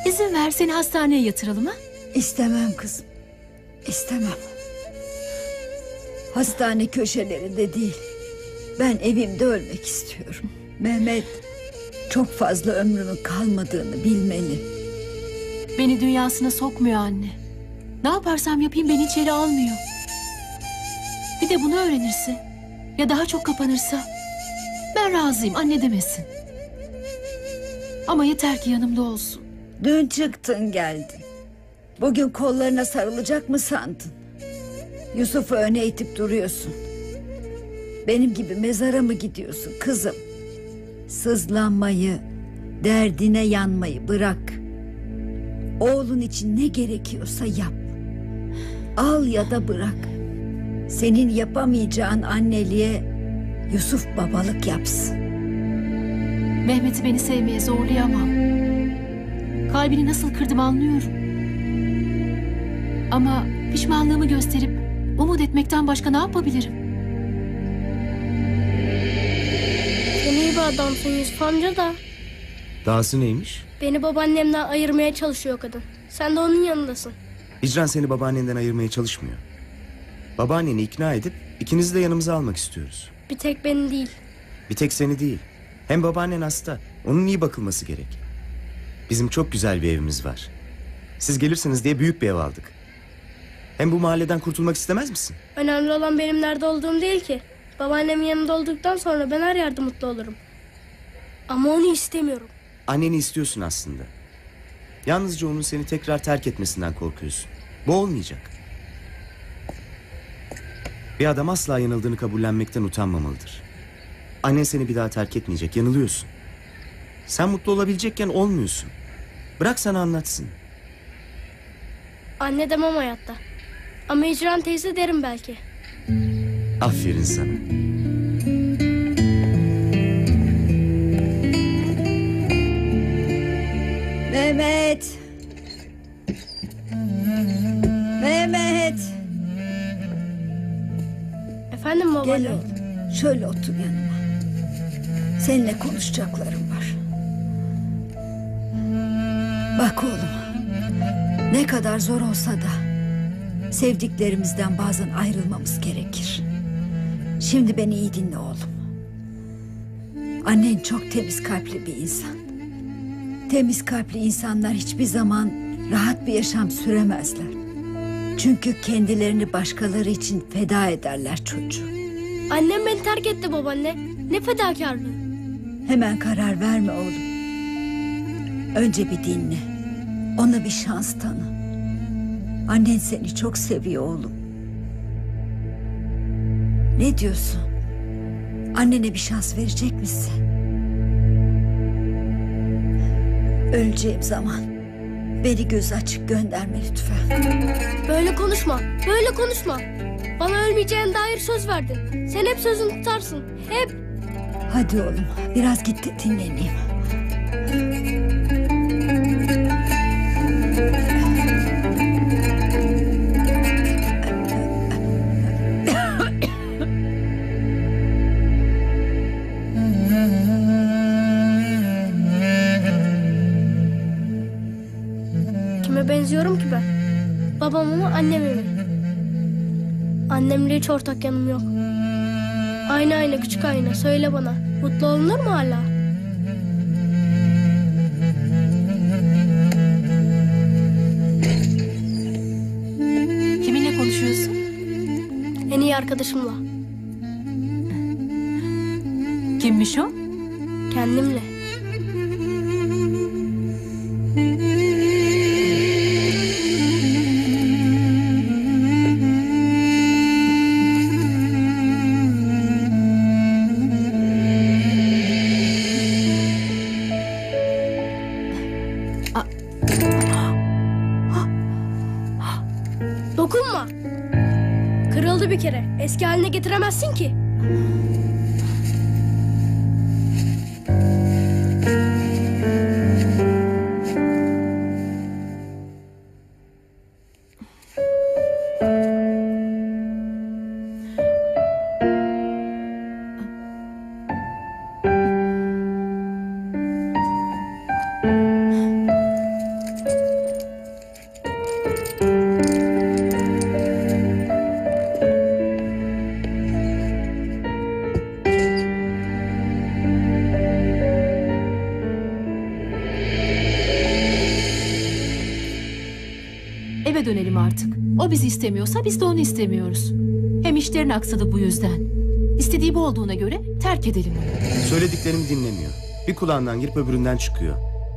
İzin ver seni hastaneye yatıralım ha? İstemem kızım. İstemem. Hastane köşelerinde değil. Ben evimde ölmek istiyorum. Mehmet çok fazla ömrümün kalmadığını bilmeli. Beni dünyasına sokmuyor anne. Ne yaparsam yapayım beni içeri almıyor. Bir de bunu öğrenirse ya daha çok kapanırsa ben razıyım, anne demesin. Ama yeter ki yanımda olsun. Dün çıktın geldin. Bugün kollarına sarılacak mı sandın? Yusuf'u öne itip duruyorsun. Benim gibi mezara mı gidiyorsun kızım? Sızlanmayı, derdine yanmayı bırak. Oğlun için ne gerekiyorsa yap. Al ya da bırak. Senin yapamayacağın anneliğe Yusuf babalık yapsın. Mehmet'i beni sevmeye zorlayamam. Kalbini nasıl kırdım anlıyorum. Ama pişmanlığımı gösterip umut etmekten başka ne yapabilirim? Sen iyi bir adamsın Yusuf amca da. Dahası neymiş? Beni babaannemden ayırmaya çalışıyor kadın. Sen de onun yanındasın. Hicran seni babaannenden ayırmaya çalışmıyor. Babaanneni ikna edip ikinizi de yanımıza almak istiyoruz. Bir tek beni değil. Bir tek seni değil. Hem babaannen hasta. Onun iyi bakılması gerek. Bizim çok güzel bir evimiz var. Siz gelirsiniz diye büyük bir ev aldık. Hem bu mahalleden kurtulmak istemez misin? Önemli olan benim nerede olduğum değil ki. Babaannemin yanında olduktan sonra ben her yerde mutlu olurum. Ama onu istemiyorum. Anneni istiyorsun aslında. Yalnızca onun seni tekrar terk etmesinden korkuyorsun. Bu olmayacak. Bir adam asla yanıldığını kabullenmekten utanmamalıdır. Annen seni bir daha terk etmeyecek, yanılıyorsun. Sen mutlu olabilecekken olmuyorsun. Bırak sana anlatsın. Anne demem hayatta. Ama Hicran teyze derim belki. Aferin sana. Mehmet. Mehmet. Efendim babaanne? Gel oğlum. Şöyle otur yanıma. Seninle konuşacaklarım var. Bak oğlum. Ne kadar zor olsa da sevdiklerimizden bazen ayrılmamız gerekir. Şimdi beni iyi dinle oğlum. Annen çok temiz kalpli bir insan. Temiz kalpli insanlar hiçbir zaman rahat bir yaşam süremezler. Çünkü kendilerini başkaları için feda ederler çocuğu. Annem beni terk etti babaanne. Ne fedakarlığı. Hemen karar verme oğlum. Önce bir dinle. Ona bir şans tanı. Annen seni çok seviyor oğlum. Ne diyorsun? Annene bir şans verecek misin? Öleceğim zaman beni gözü açık gönderme lütfen. Böyle konuşma. Böyle konuşma. Bana ölmeyeceğine dair söz verdin. Sen hep sözünü tutarsın. Hep. Hadi oğlum biraz git de dinleneyim. Kime benziyorum ki ben? Babama mı anneme mi? Annemle hiç ortak yanım yok. Ayna ayna küçük ayna söyle bana. Mutlu olunur mu hala? Kiminle konuşuyorsun? En iyi arkadaşımla. Kimmiş o? Kendimle. Dokunma. Kırıldı bir kere. Eski haline getiremezsin ki. edelim artık. O bizi istemiyorsa biz de onu istemiyoruz. Hem işlerin aksadı bu yüzden. İstediği bu olduğuna göre terk edelim onu. Söylediklerimi dinlemiyor. Bir kulağından girip öbüründen çıkıyor.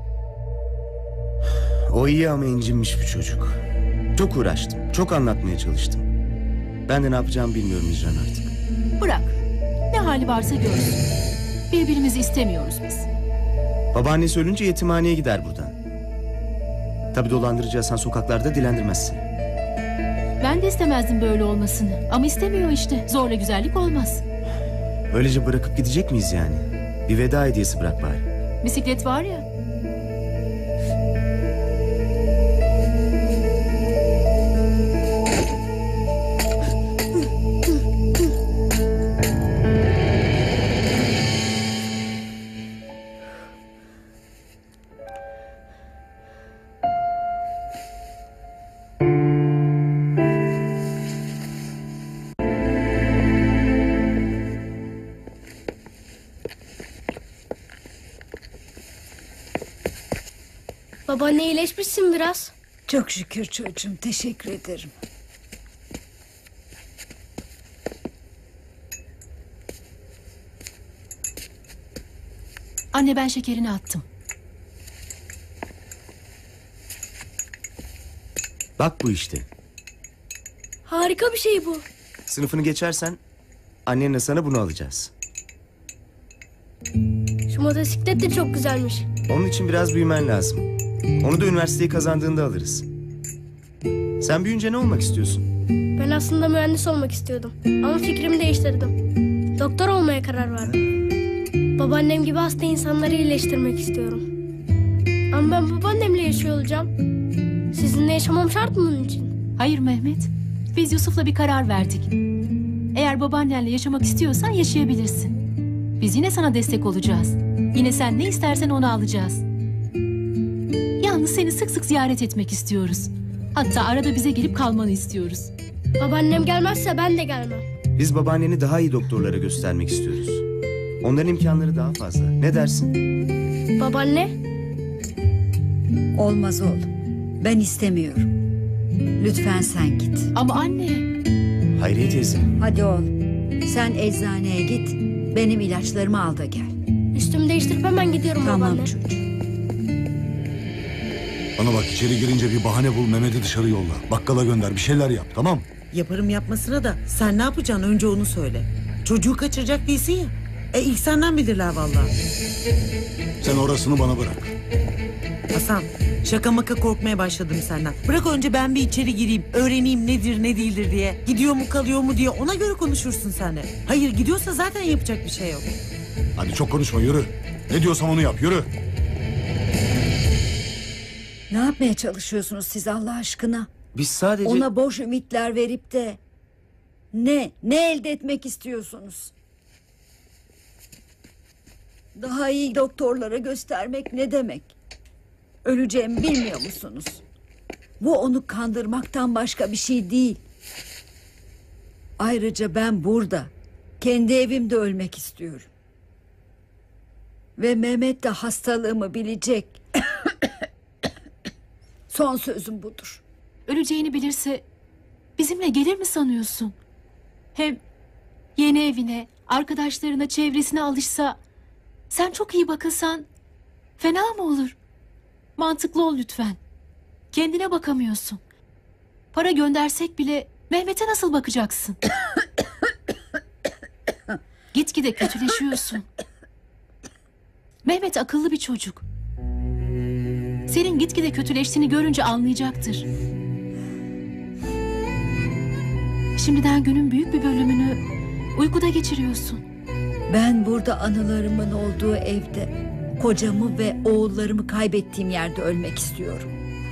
O iyi ama incinmiş bir çocuk. Çok uğraştım, çok anlatmaya çalıştım. Ben de ne yapacağımı bilmiyorum Hicran artık. Bırak. Ne hali varsa görsün. Birbirimizi istemiyoruz biz. Babaannesi ölünce yetimhaneye gider buradan. Tabii dolandıracaksan sokaklarda dilendirmezsin. Ben de istemezdim böyle olmasını. Ama istemiyor işte. Zorla güzellik olmaz. Öylece bırakıp gidecek miyiz yani? Bir veda hediyesi bırak bari. Bisiklet var ya. Babaanne iyileşmişsin biraz. Çok şükür çocuğum, teşekkür ederim. Anne ben şekerini attım. Bak bu işte. Harika bir şey bu. Sınıfını geçersen annenle sana bunu alacağız. Şu motosiklet de çok güzelmiş. Onun için biraz büyümen lazım. Onu da üniversiteyi kazandığında alırız. Sen büyüyünce ne olmak istiyorsun? Ben aslında mühendis olmak istiyordum. Ama fikrimi değiştirdim. Doktor olmaya karar verdim. Babaannem gibi hasta insanları iyileştirmek istiyorum. Ama ben babaannemle yaşıyor olacağım. Sizinle yaşamam şart mı bunun için? Hayır Mehmet. Biz Yusuf'la bir karar verdik. Eğer babaannenle yaşamak istiyorsan yaşayabilirsin. Biz yine sana destek olacağız. Yine sen ne istersen onu alacağız. Yalnız seni sık sık ziyaret etmek istiyoruz. Hatta arada bize gelip kalmanı istiyoruz. Babaannem gelmezse ben de gelmem. Biz babaanneni daha iyi doktorlara göstermek istiyoruz. Onların imkanları daha fazla. Ne dersin? Babaanne? Olmaz oğlum, ben istemiyorum. Lütfen sen git. Ama anne... Hayriye teyze. Hadi oğlum, sen eczaneye git, benim ilaçlarımı al da gel. Üstümü değiştirip hemen gidiyorum Tamam babaanne. çocuğum. Bana bak, içeri girince bir bahane bul, Mehmet'i dışarı yolla. Bakkala gönder, bir şeyler yap, tamam? Yaparım yapmasına da sen ne yapacaksın önce onu söyle. Çocuğu kaçıracak değilsin ya. E ilk senden bilirler vallahi. Sen orasını bana bırak. Hasan şaka maka korkmaya başladım senden. Bırak önce ben bir içeri gireyim. Öğreneyim nedir ne değildir diye. Gidiyor mu kalıyor mu diye ona göre konuşursun sen de. Hayır gidiyorsa zaten yapacak bir şey yok. Hadi çok konuşma, yürü. Ne diyorsam onu yap, yürü. Ne yapmaya çalışıyorsunuz siz Allah aşkına? Biz sadece... Ona boş ümitler verip de ne, ne elde etmek istiyorsunuz? Daha iyi doktorlara göstermek ne demek? Öleceğimi bilmiyor musunuz? Bu onu kandırmaktan başka bir şey değil. Ayrıca ben burada, kendi evimde ölmek istiyorum. Ve Mehmet de hastalığımı bilecek. Son sözüm budur. Öleceğini bilirse bizimle gelir mi sanıyorsun? Hem yeni evine, arkadaşlarına, çevresine alışsa, sen çok iyi bakılsan fena mı olur? Mantıklı ol lütfen. Kendine bakamıyorsun. Para göndersek bile Mehmet'e nasıl bakacaksın? Gitgide kötüleşiyorsun. Mehmet akıllı bir çocuk. Senin gitgide kötüleştiğini görünce anlayacaktır. Şimdiden günün büyük bir bölümünü uykuda geçiriyorsun. Ben burada anılarımın olduğu evde, kocamı ve oğullarımı kaybettiğim yerde ölmek istiyorum.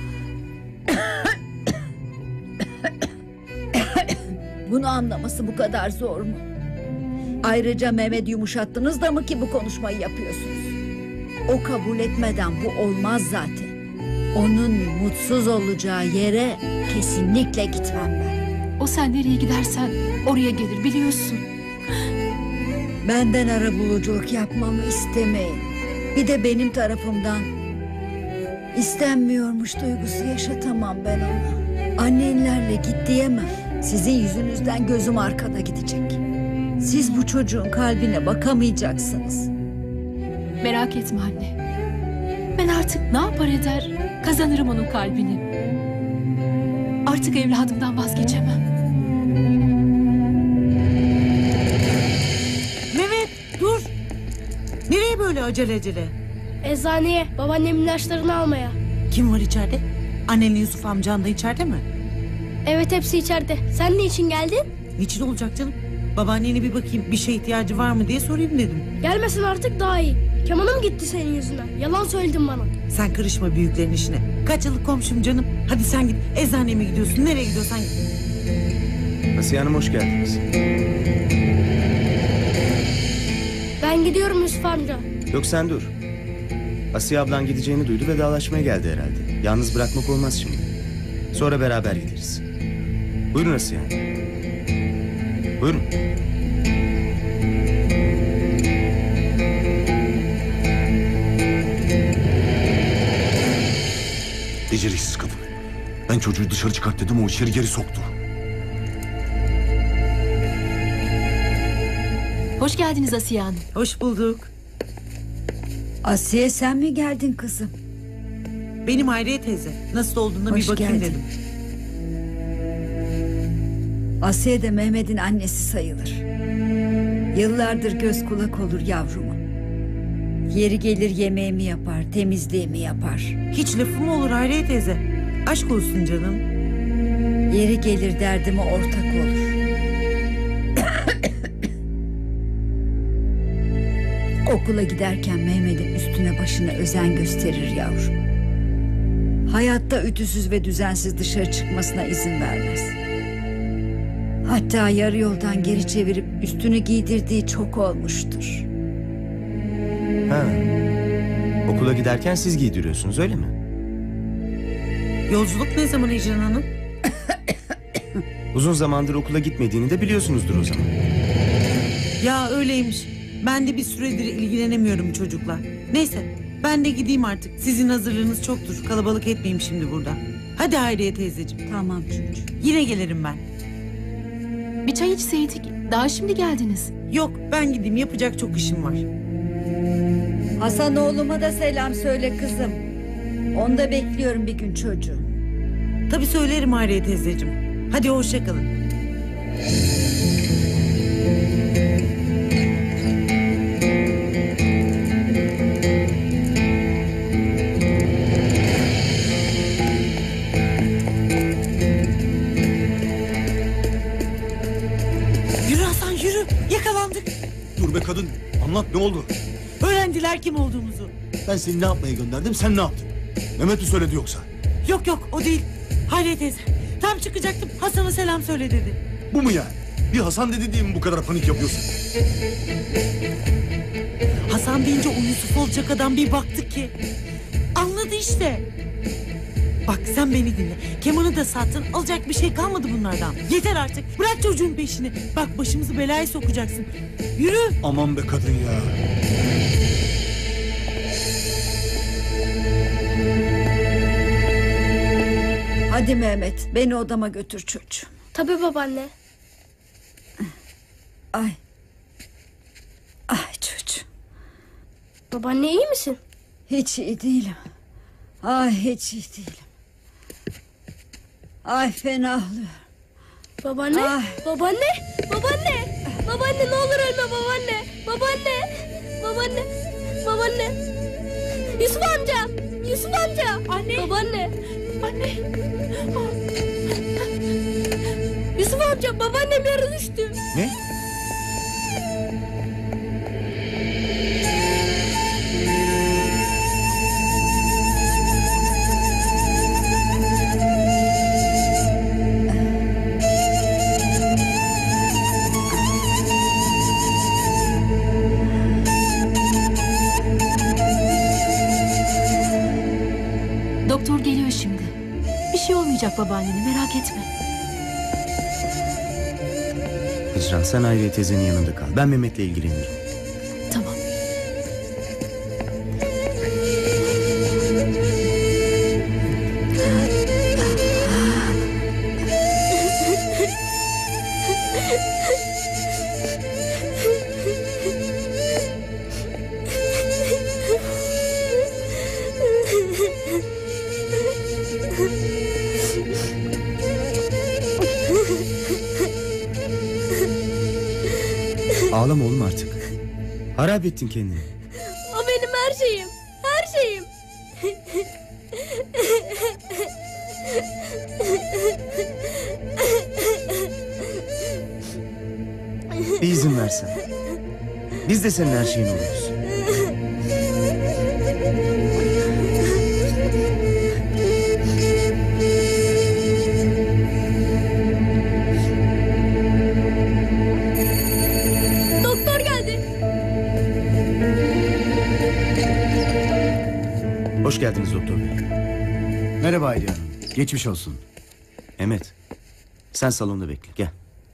Bunu anlaması bu kadar zor mu? Ayrıca Mehmet yumuşattınız da mı ki bu konuşmayı yapıyorsunuz? O kabul etmeden bu olmaz zaten. Onun mutsuz olacağı yere kesinlikle gitmem ben. O sen nereye gidersen oraya gelir biliyorsun. Benden arabuluculuk yapmamı istemeyin. Bir de benim tarafımdan istenmiyormuş duygusu yaşatamam ben ona. Annenlerle git diyemem. Sizin yüzünüzden gözüm arkada gidecek. Siz bu çocuğun kalbine bakamayacaksınız. Merak etme anne. Ben artık ne yapar eder kazanırım onun kalbini. Artık evladımdan vazgeçemem. Mehmet dur. Nereye böyle acele acele? Eczaneye babaannemin ilaçlarını almaya. Kim var içeride? Annen Yusuf amcan da içeride mi? Evet, hepsi içeride. Sen niçin geldin? Niçin olacak canım? Babaannene bir bakayım, bir şeye ihtiyacı var mı diye sorayım dedim. Gelmesin artık daha iyi. Kemanım gitti senin yüzünden. Yalan söyledin bana. Sen karışma büyüklerin işine. Kaç yıllık komşum canım. Hadi sen git. Eczaneye mi gidiyorsun? Nereye gidiyorsan git. Asiye Hanım hoş geldiniz. Ben gidiyorum Yusuf amca. Yok sen dur. Asiye ablan gideceğini duydu, vedalaşmaya geldi herhalde. Yalnız bırakmak olmaz şimdi. Sonra beraber gideriz. Buyurun Asiye Hanım. Buyurun. Beceriksiz kadın. Ben çocuğu dışarı çıkart dedim, o içeri geri soktu. Hoş geldiniz Asiye Hanım. Hoş bulduk. Asiye sen mi geldin kızım? Benim Hayriye teyze. Nasıl olduğuna Hoş bir bakayım geldin. dedim. Asiye de Mehmet'in annesi sayılır. Yıllardır göz kulak olur yavruma. Yeri gelir yemeğimi yapar, temizliğimi yapar. Hiç lafı mı olur Hayriye teyze? Aşk olsun canım. Yeri gelir derdime ortak olur. Okula giderken Mehmet'in üstüne başına özen gösterir yavrum. Hayatta ütüsüz ve düzensiz dışarı çıkmasına izin vermez. Hatta yarı yoldan geri çevirip üstünü giydirdiği çok olmuştur. Ha. Okula giderken siz giydiriyorsunuz öyle mi? Yolculuk ne zaman Ecrin Hanım? Uzun zamandır okula gitmediğini de biliyorsunuzdur o zaman. Ya öyleymiş. Ben de bir süredir ilgilenemiyorum çocukla. Neyse ben de gideyim artık. Sizin hazırlığınız çoktur. Kalabalık etmeyeyim şimdi burada. Hadi Hayriye teyzeciğim. Tamam çocuğum. Yine gelirim ben. Bir çay içseydik. Daha şimdi geldiniz. Yok ben gideyim, yapacak çok işim var. Hasan oğluma da selam söyle kızım. Onu da bekliyorum bir gün çocuğum. Tabii söylerim Hayriye teyzeciğim. Hadi hoşça kalın. Yürü Hasan yürü. Yakalandık. Dur be kadın, anlat ne oldu? Öğrendiler kim olduğumuzu. Ben seni ne yapmaya gönderdim, sen ne yaptın? Mehmet mi söyledi yoksa? Yok yok o değil. Hayriye teyze. Tam çıkacaktım. Hasan'a selam söyle dedi. Bu mu yani? Bir Hasan dedi diye mi bu kadar panik yapıyorsun? Hasan deyince o Yusuf olacak adam bir baktı ki. Anladı işte. Bak sen beni dinle. Kemanı da sattın. Alacak bir şey kalmadı bunlardan. Yeter artık. Bırak çocuğun peşini. Bak başımızı belaya sokacaksın. Yürü. Aman be kadın ya. Hadi Mehmet beni odama götür çocuğum. Tabii babaanne. Ay. Ay çocuğum. Babaanne iyi misin? Hiç iyi değilim. Ay hiç iyi değilim. Ay fenahlıyorum. Babaanne, Ay. babaanne, babaanne, babaanne ne olur ölme babaanne, babaanne, babaanne, babaanne. Yusuf amca, Yusuf amca. Anne. Babaanne. Anne. Yusuf amca babaannem yere düştü. Ne? Doktor geliyor şimdi. Bir şey olmayacak babaannene merak etme. Hicran sen Hayriye teyzenin yanında kal. Ben Mehmet'le ilgilenirim. Tamam. Ağlama oğlum artık. Harap ettin kendini. O benim her şeyim. Her şeyim. Bir izin versen. Biz de senin her şeyin oluruz. Doktor geldi. Hoş geldiniz doktor bey. Merhaba Hayriye Hanım. Geçmiş olsun. Mehmet, sen salonda bekle. Gel.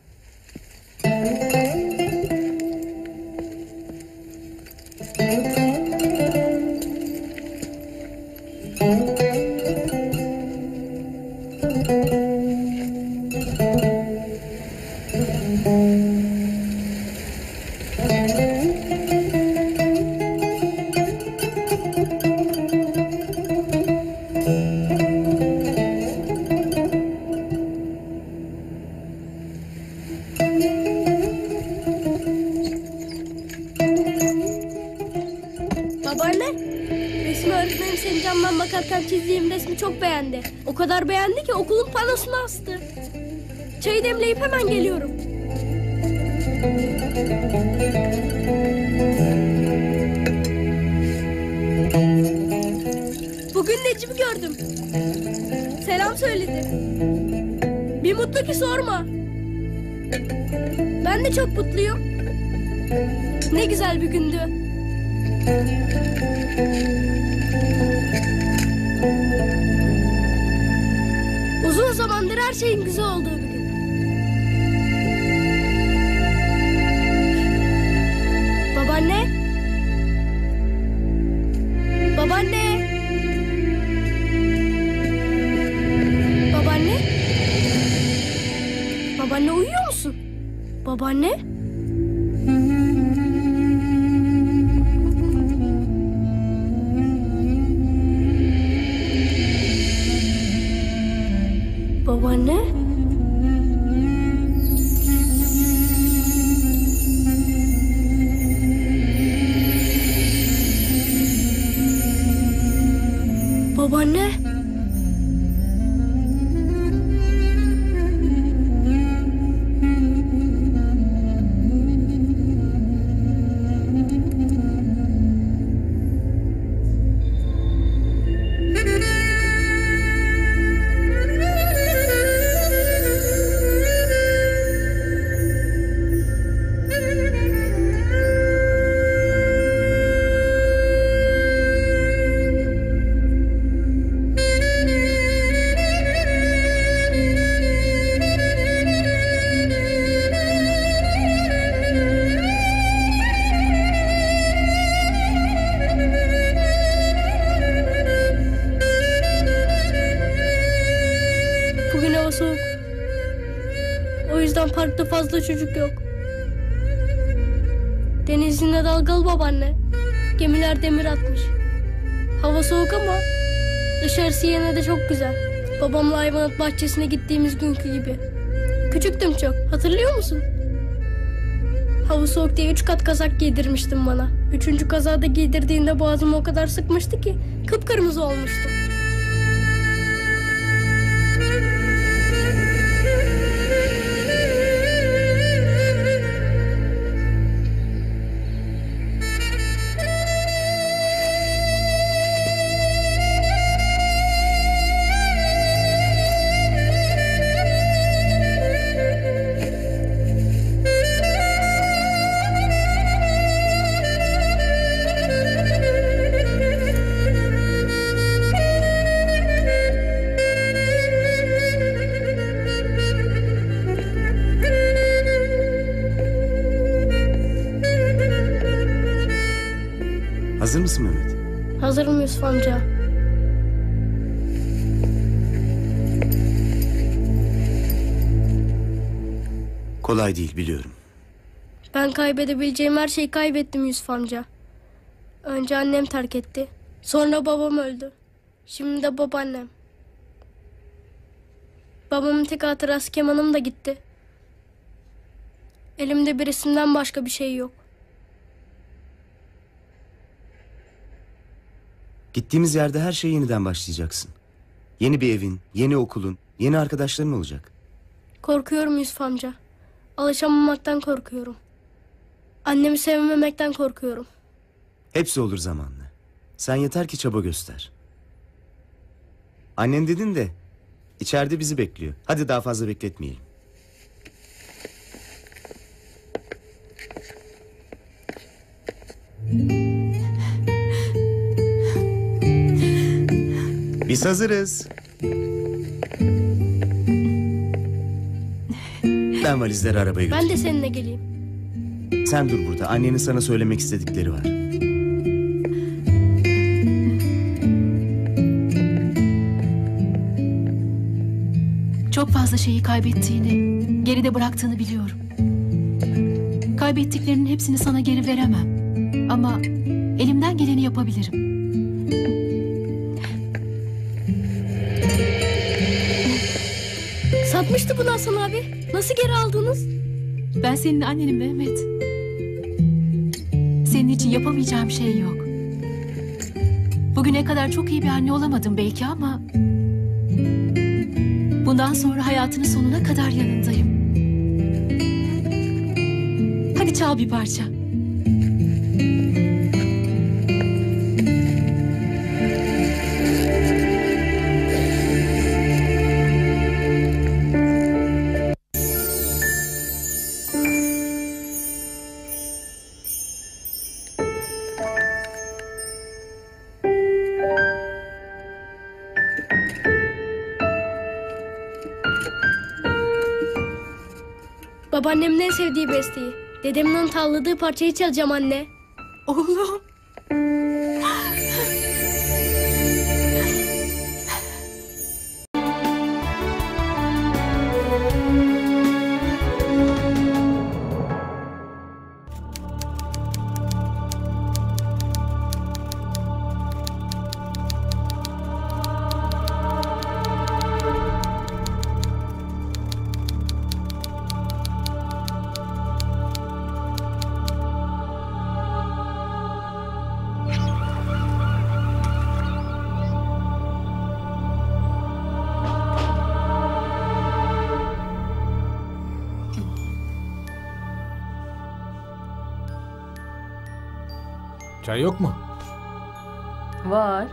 Babaanne, resim öğretmenim senin camdan bakarken çizdiğim resmi çok beğendi. O kadar beğendi ki okulun panosuna astı. Çayı demleyip hemen geliyorum. Bugün Necip'i gördüm. Selam söyledi. Bir mutlu ki sorma. Ben de çok mutluyum. Ne güzel bir gündü. Uzun zamandır her şeyin güzel olduğu bir gün. Babaanne? Babaanne? Babaanne? Babaanne uyuyor musun? Babaanne? Babaanne? Babaanne? Bugün hava soğuk. O yüzden parkta fazla çocuk yok. Deniz yine dalgalı babaanne. Gemiler demir atmış. Hava soğuk ama dışarısı yine de çok güzel. Babamla hayvanat bahçesine gittiğimiz günkü gibi. Küçüktüm çok. Hatırlıyor musun? Hava soğuk diye üç kat kazak giydirmiştin bana. Üçüncü kazağı da giydirdiğinde boğazımı o kadar sıkmıştı ki kıpkırmızı olmuştum. Hazır mısın Mehmet? Hazırım Yusuf amca. Kolay değil biliyorum. Ben kaybedebileceğim her şeyi kaybettim Yusuf amca. Önce annem terk etti. Sonra babam öldü. Şimdi de babaannem. Babamın tek hatırası kemanım da gitti. Elimde bir resimden başka bir şey yok. Gittiğimiz yerde her şeye yeniden başlayacaksın. Yeni bir evin, yeni okulun, yeni arkadaşların olacak. Korkuyorum Yusuf amca. Alışamamaktan korkuyorum. Annemi sevmemekten korkuyorum. Hepsi olur zamanla. Sen yeter ki çaba göster. Annen dedin de içeride bizi bekliyor. Hadi daha fazla bekletmeyelim. Biz hazırız. Ben valizleri arabaya götüreyim. Ben de seninle geleyim. Sen dur burada. Annenin sana söylemek istedikleri var. Çok fazla şeyi kaybettiğini, geride bıraktığını biliyorum. Kaybettiklerinin hepsini sana geri veremem. Ama elimden geleni yapabilirim. Satmıştı bunu Hasan abi. Nasıl geri aldınız? Ben senin annenim Mehmet. Senin için yapamayacağım şey yok. Bugüne kadar çok iyi bir anne olamadım belki ama... bundan sonra hayatının sonuna kadar yanındayım. Hadi çal bir parça. Babaannemin en sevdiği besteyi. Dedemin onu tavladığı parçayı çalacağım anne. Oğlum. Çay yok mu? Var.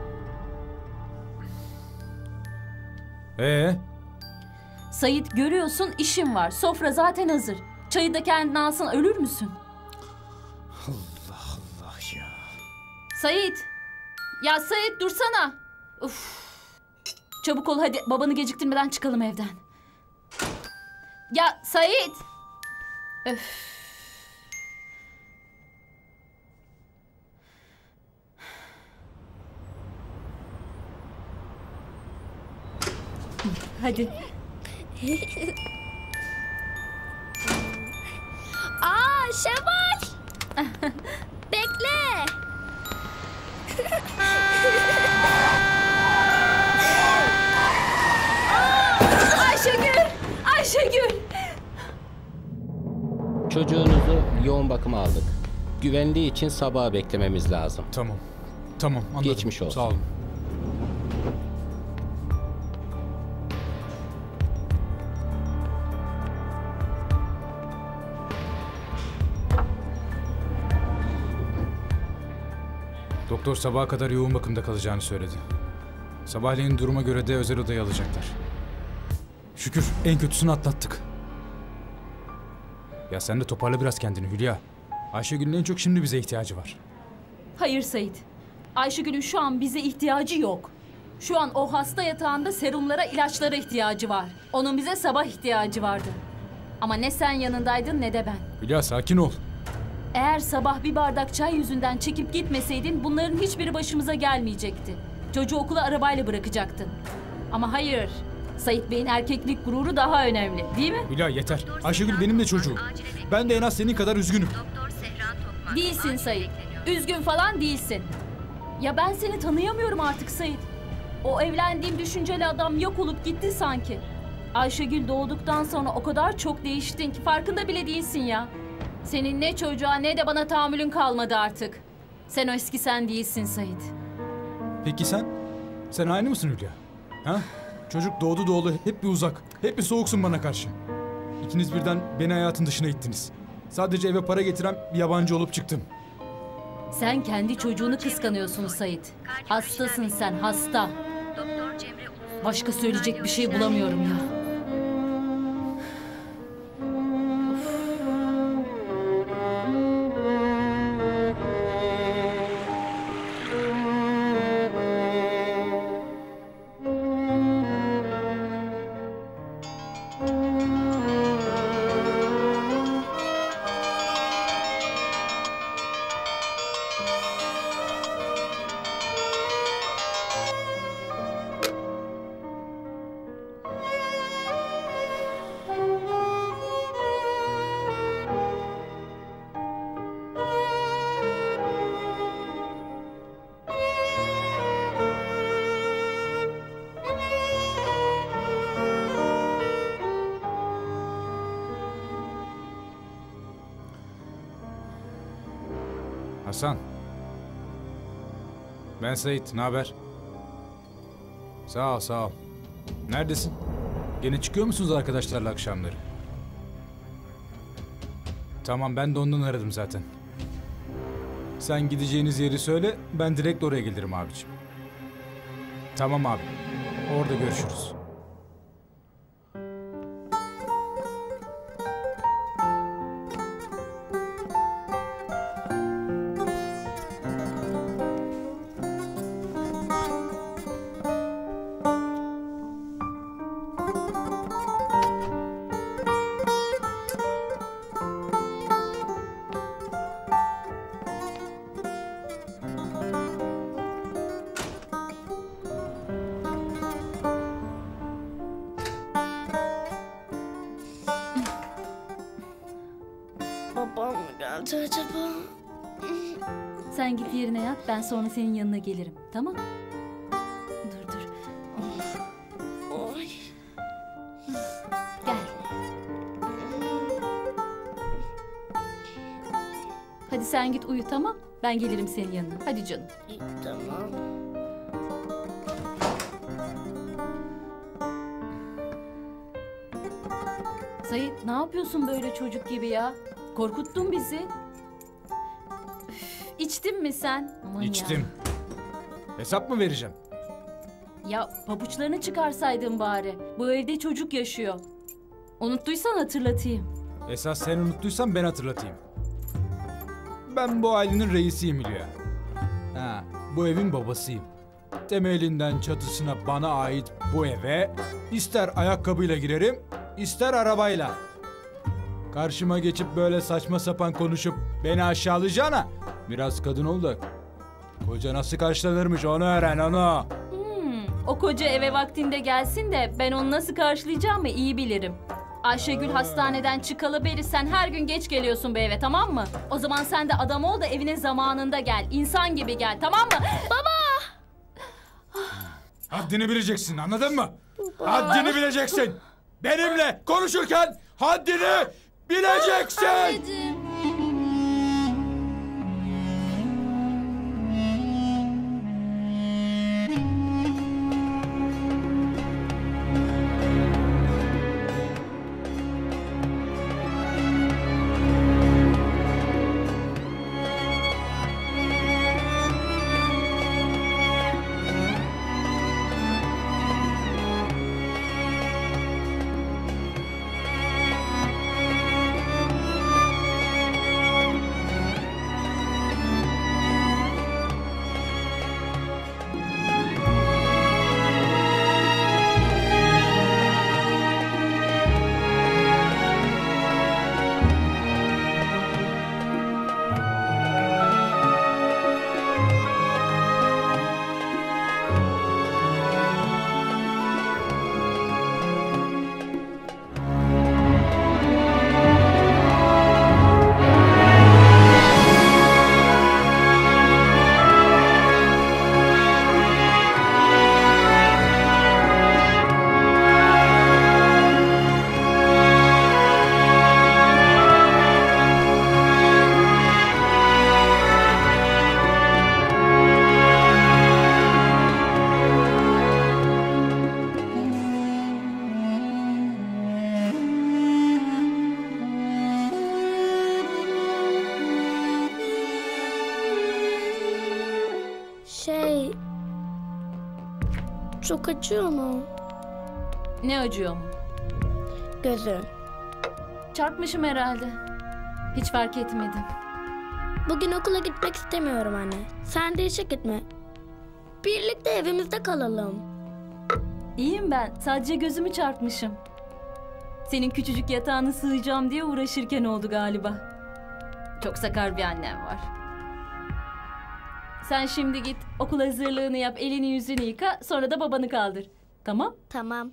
Ee? Sait görüyorsun işim var. Sofra zaten hazır. Çayı da kendin alsan ölür müsün? Allah Allah ya. Sait. Ya Sait dursana. Uf. Çabuk ol hadi babanı geciktirmeden çıkalım evden. Ya Sait. Öf. Hadi. Aa Şevval. Bekle. Ayşegül! Ayşegül! Çocuğunuzu yoğun bakıma aldık. Güvenliği için sabaha beklememiz lazım. Tamam. Tamam anladım. Geçmiş olsun. Sağ olun. Doktor sabaha kadar yoğun bakımda kalacağını söyledi. Sabahleyin duruma göre de özel odaya alacaklar. Şükür en kötüsünü atlattık. Ya sen de toparla biraz kendini Hülya. Ayşegül'ün en çok şimdi bize ihtiyacı var. Hayır Sait. Ayşegül'ün şu an bize ihtiyacı yok. Şu an o hasta yatağında serumlara, ilaçlara ihtiyacı var. Onun bize sabah ihtiyacı vardı. Ama ne sen yanındaydın ne de ben. Hülya sakin ol. Eğer sabah bir bardak çay yüzünden çekip gitmeseydin bunların hiçbiri başımıza gelmeyecekti. Çocuğu okula arabayla bırakacaktın. Ama hayır. Sait Bey'in erkeklik gururu daha önemli, değil mi? Hülya yeter. Ayşegül benim de çocuğum. Ben de en az senin kadar üzgünüm. Değilsin Sait. Üzgün falan değilsin. Ya ben seni tanıyamıyorum artık Sait. O evlendiğim düşünceli adam yok olup gitti sanki. Ayşegül doğduktan sonra o kadar çok değiştin ki farkında bile değilsin ya. Senin ne çocuğa ne de bana tahammülün kalmadı artık. Sen o eski sen değilsin Sait. Peki sen? Sen aynı mısın Hülya? Ha? Çocuk doğdu doğdu hep bir uzak, hep bir soğuksun bana karşı. İkiniz birden beni hayatın dışına ittiniz. Sadece eve para getiren bir yabancı olup çıktım. Sen kendi çocuğunu kıskanıyorsun Sait. Hastasın sen, hasta. Başka söyleyecek bir şey bulamıyorum ya. Hasan. Ben Sait, ne haber? Sağ ol, sağ ol. Neredesin? Gene çıkıyor musunuz arkadaşlarla akşamları? Tamam, ben de ondan aradım zaten. Sen gideceğiniz yeri söyle, ben direkt oraya gelirim abicim. Tamam abi, orada görüşürüz. Babam mı geldi acaba? Sen git yerine yat, ben sonra senin yanına gelirim. Tamam? Dur dur. Oy. Gel. Hadi sen git uyu, tamam? Ben gelirim senin yanına. Hadi canım. İyi, tamam. Sait, ne yapıyorsun böyle çocuk gibi ya? Korkuttun bizi. Üf, içtin mi sen? Aman İçtim. Ya. Hesap mı vereceğim? Ya pabuçlarını çıkarsaydın bari. Bu evde çocuk yaşıyor. Unuttuysan hatırlatayım. Esas sen unuttuysan ben hatırlatayım. Ben bu ailenin reisiyim Hülya. Ha, bu evin babasıyım. Temelinden çatısına bana ait bu eve ister ayakkabıyla girerim, ister arabayla. Karşıma geçip böyle saçma sapan konuşup beni aşağılayacağına biraz kadın ol da koca nasıl karşılanırmış onu öğren onu. Hmm, o koca eve vaktinde gelsin de ben onu nasıl karşılayacağımı iyi bilirim. Ayşegül hastaneden çıkalı beri sen her gün geç geliyorsun bu eve, tamam mı? O zaman sen de adam ol da evine zamanında gel. İnsan gibi gel, tamam mı? Baba! Haddini bileceksin, anladın mı? Haddini bileceksin. Benimle konuşurken haddini bileceksin. Anneciğim. Şey... Çok acıyor mu? Ne acıyor mu? Gözün. Çarpmışım herhalde. Hiç fark etmedim. Bugün okula gitmek istemiyorum anne. Sen de işe gitme. Birlikte evimizde kalalım. İyiyim ben. Sadece gözümü çarpmışım. Senin küçücük yatağına sığacağım diye uğraşırken oldu galiba. Çok sakar bir annem var. Sen şimdi git okul hazırlığını yap, elini yüzünü yıka, sonra da babanı kaldır. Tamam? Tamam.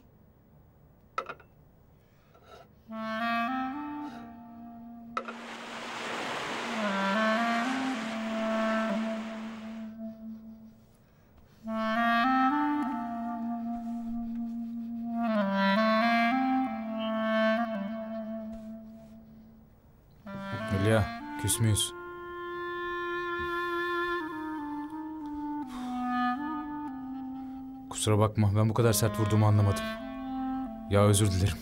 Hülya, küs müyüz? Kusura bakma, ben bu kadar sert vurduğumu anlamadım. Ya özür dilerim.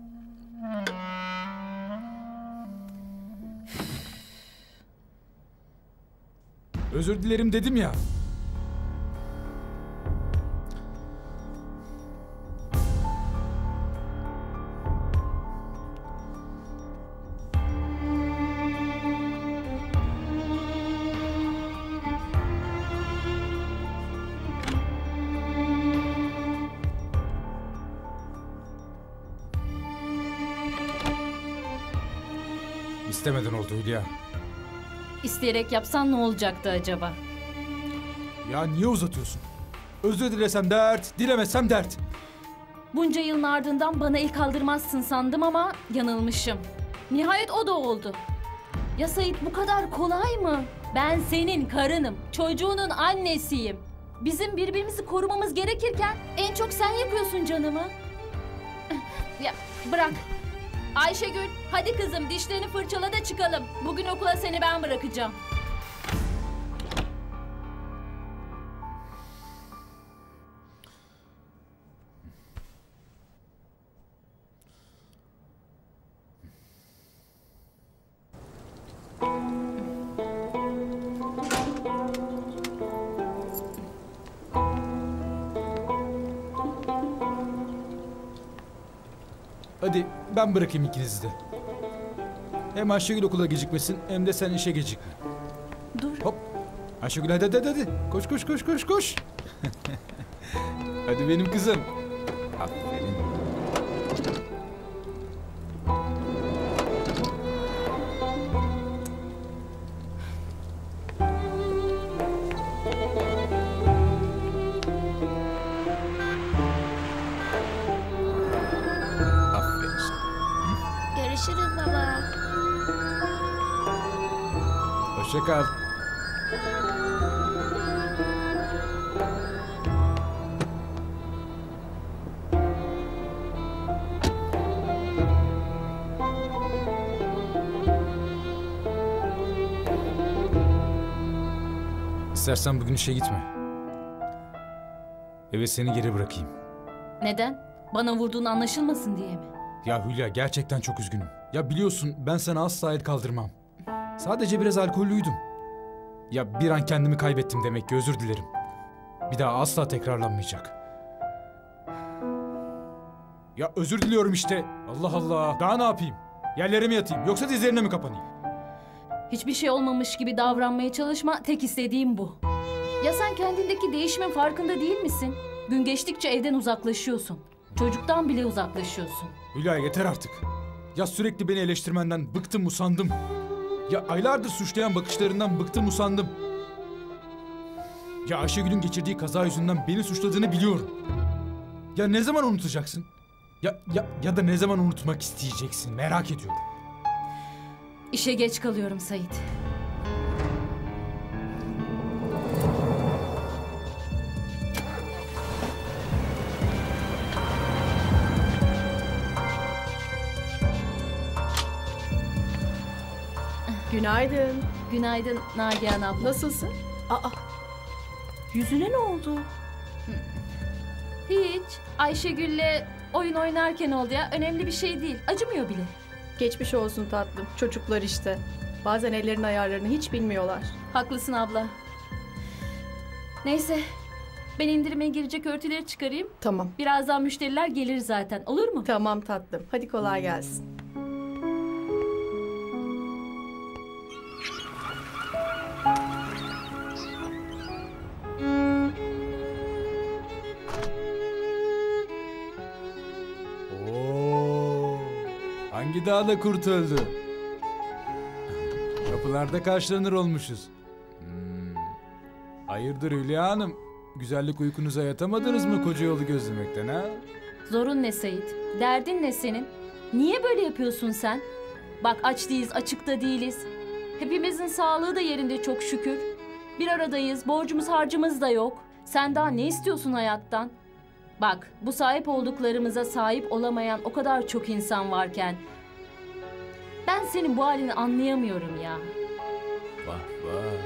Özür dilerim dedim ya. İstemeden oldu Hülya. İsteyerek yapsan ne olacaktı acaba? Ya niye uzatıyorsun? Özür dilesem dert, dilemesem dert. Bunca yılın ardından bana el kaldırmazsın sandım ama yanılmışım. Nihayet o da oldu. Ya Sait, bu kadar kolay mı? Ben senin karınım, çocuğunun annesiyim. Bizim birbirimizi korumamız gerekirken en çok sen yapıyorsun canımı. Ya bırak. Ayşegül, hadi kızım dişlerini fırçala da çıkalım. Bugün okula seni ben bırakacağım. Hadi ben bırakayım ikinizi de. Hem Ayşegül okula gecikmesin hem de sen işe gecikme. Dur. Hop. Ayşegül hadi hadi hadi. Koş koş koş koş koş. Hadi benim kızım. Aferin. Aferin sana. Görüşürüz baba. Hoşça kal. İstersen bugün işe gitme. Eve seni geri bırakayım. Neden? Bana vurduğun anlaşılmasın diye mi? Ya Hülya gerçekten çok üzgünüm. Ya biliyorsun ben sana asla el kaldırmam. Sadece biraz alkollüydüm. Ya bir an kendimi kaybettim demek ki, özür dilerim. Bir daha asla tekrarlanmayacak. Ya özür diliyorum işte. Allah Allah. Daha ne yapayım? Yerlere mi yatayım yoksa dizlerine mi kapanayım? Hiçbir şey olmamış gibi davranmaya çalışma, tek istediğim bu. Ya sen kendindeki değişimin farkında değil misin? Gün geçtikçe evden uzaklaşıyorsun. Çocuktan bile uzaklaşıyorsun. Hülya yeter artık. Ya sürekli beni eleştirmenden bıktım usandım. Ya aylardır suçlayan bakışlarından bıktım usandım. Ya Ayşegül'ün geçirdiği kaza yüzünden beni suçladığını biliyorum. Ya ne zaman unutacaksın? Ya, ya, ya da ne zaman unutmak isteyeceksin, merak ediyorum. İşe geç kalıyorum Sait. Günaydın. Günaydın Nagihan abla. Nasılsın? Aa, yüzüne ne oldu? Hiç. Ayşegül'le oyun oynarken oldu ya. Önemli bir şey değil. Acımıyor bile. Geçmiş olsun tatlım. Çocuklar işte. Bazen ellerin ayarlarını hiç bilmiyorlar. Haklısın abla. Neyse. Ben indirime girecek örtüleri çıkarayım. Tamam. Birazdan müşteriler gelir zaten. Olur mu? Tamam tatlım. Hadi kolay gelsin. Oo, hangi dağda kurt öldü? Kapılarda karşılanır olmuşuz. Hmm. Hayırdır Hülya Hanım? Güzellik uykunuza yatamadınız mı koca yolu gözlemekten ha? Zorun ne Sait? Derdin ne senin? Niye böyle yapıyorsun sen? Bak aç değiliz, açıkta değiliz. Hepimizin sağlığı da yerinde çok şükür. Bir aradayız, borcumuz harcımız da yok. Sen daha ne istiyorsun hayattan? Bak, bu sahip olduklarımıza sahip olamayan o kadar çok insan varken... Ben senin bu halini anlayamıyorum ya. Vah vah.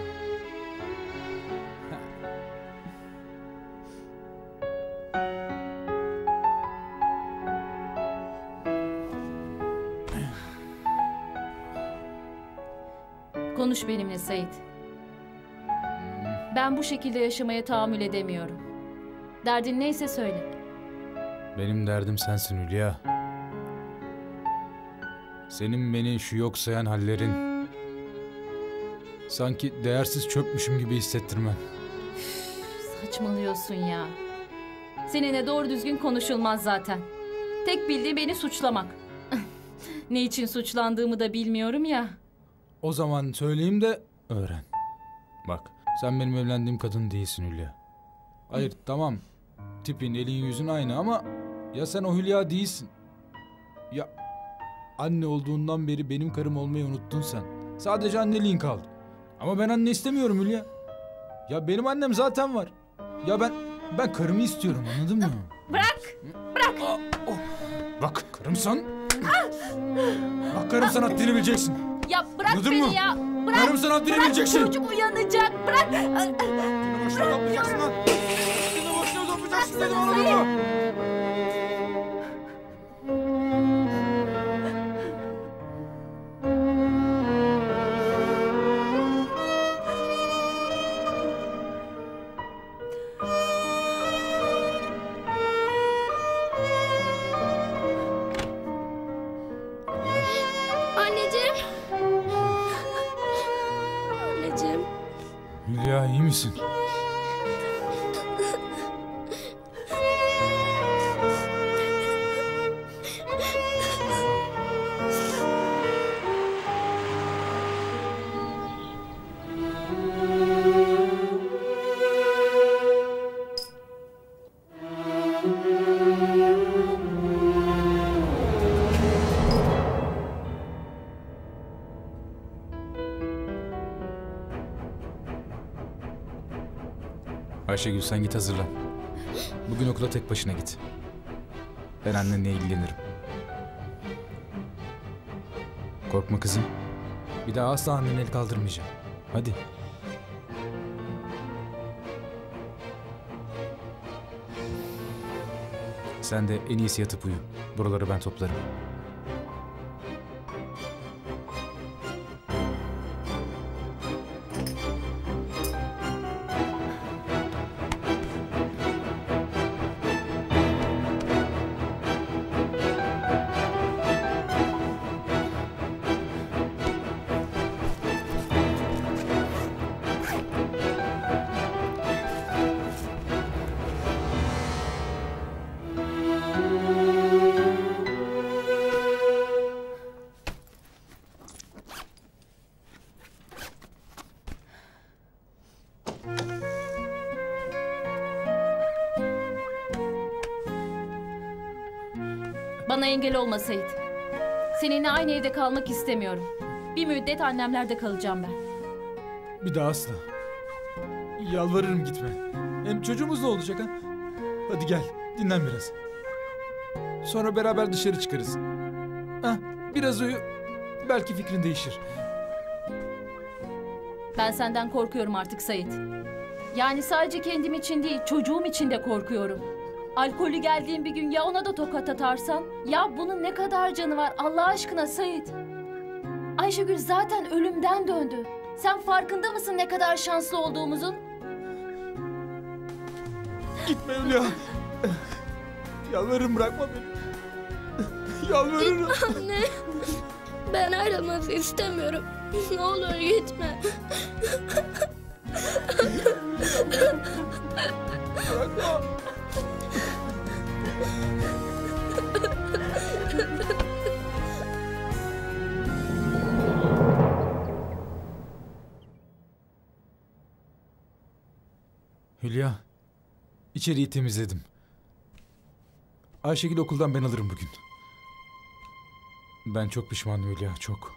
Konuş benimle Sait. Ben bu şekilde yaşamaya tahammül edemiyorum. Derdin neyse söyle. Benim derdim sensin Hülya. Senin beni şu yok sayan hallerin... Sanki değersiz çöpmüşüm gibi hissettirmen. Saçmalıyorsun ya. Seninle doğru düzgün konuşulmaz zaten. Tek bildiğim beni suçlamak. Ne için suçlandığımı da bilmiyorum ya. O zaman söyleyeyim de öğren. Bak, sen benim evlendiğim kadın değilsin Hülya. Hayır, tamam. Tipin, elin, yüzün aynı ama... Ya sen o Hülya değilsin. Ya anne olduğundan beri benim karım olmayı unuttun sen. Sadece anneliğin kaldı. Ama ben anne istemiyorum Hülya. Ya benim annem zaten var. Ya ben ben karımı istiyorum, anladın mı? Bırak! Bırak! Aa, oh. Bak karımsan... Bak karımsan haddini bileceksin. Ya bırak Anladın beni mı? ya! Bırak! Karımsan haddini Bırak, bileceksin. çocuk uyanacak! Bırak! Seni boşuna yapmayacaksın lan. Seni boşuna yapacaksın dedim, anladın mı? Anneciğim. Anneciğim. Hülya iyi misin? Ayşegül sen git hazırlan. Bugün okula tek başına git. Ben annenle ilgilenirim. Korkma kızım. Bir daha asla annene el kaldırmayacağım. Hadi. Sen de en iyisi yatıp uyu. Buraları ben toplarım. Bana engel olma Sait. Seninle aynı evde kalmak istemiyorum. Bir müddet annemlerde kalacağım ben. Bir daha asla. Yalvarırım gitme. Hem çocuğumuz ne olacak ha? Hadi gel dinlen biraz. Sonra beraber dışarı çıkarız. Ha, biraz uyu. Belki fikrin değişir. Ben senden korkuyorum artık Sait. Yani sadece kendim için değil, çocuğum için de korkuyorum. Alkolü geldiğim bir gün ya ona da tokat atarsan? Ya bunun ne kadar canı var Allah aşkına Sait? Ayşegül zaten ölümden döndü. Sen farkında mısın ne kadar şanslı olduğumuzun? Gitme Hülya. Yalvarırım bırakma beni. Yalvarırım. Anne. Ben ayrılmak istemiyorum. Ne olur gitme. Bırakma. Hülya, içeriği temizledim. Ayşegül okuldan ben alırım bugün. Ben çok pişmanım Hülya, çok.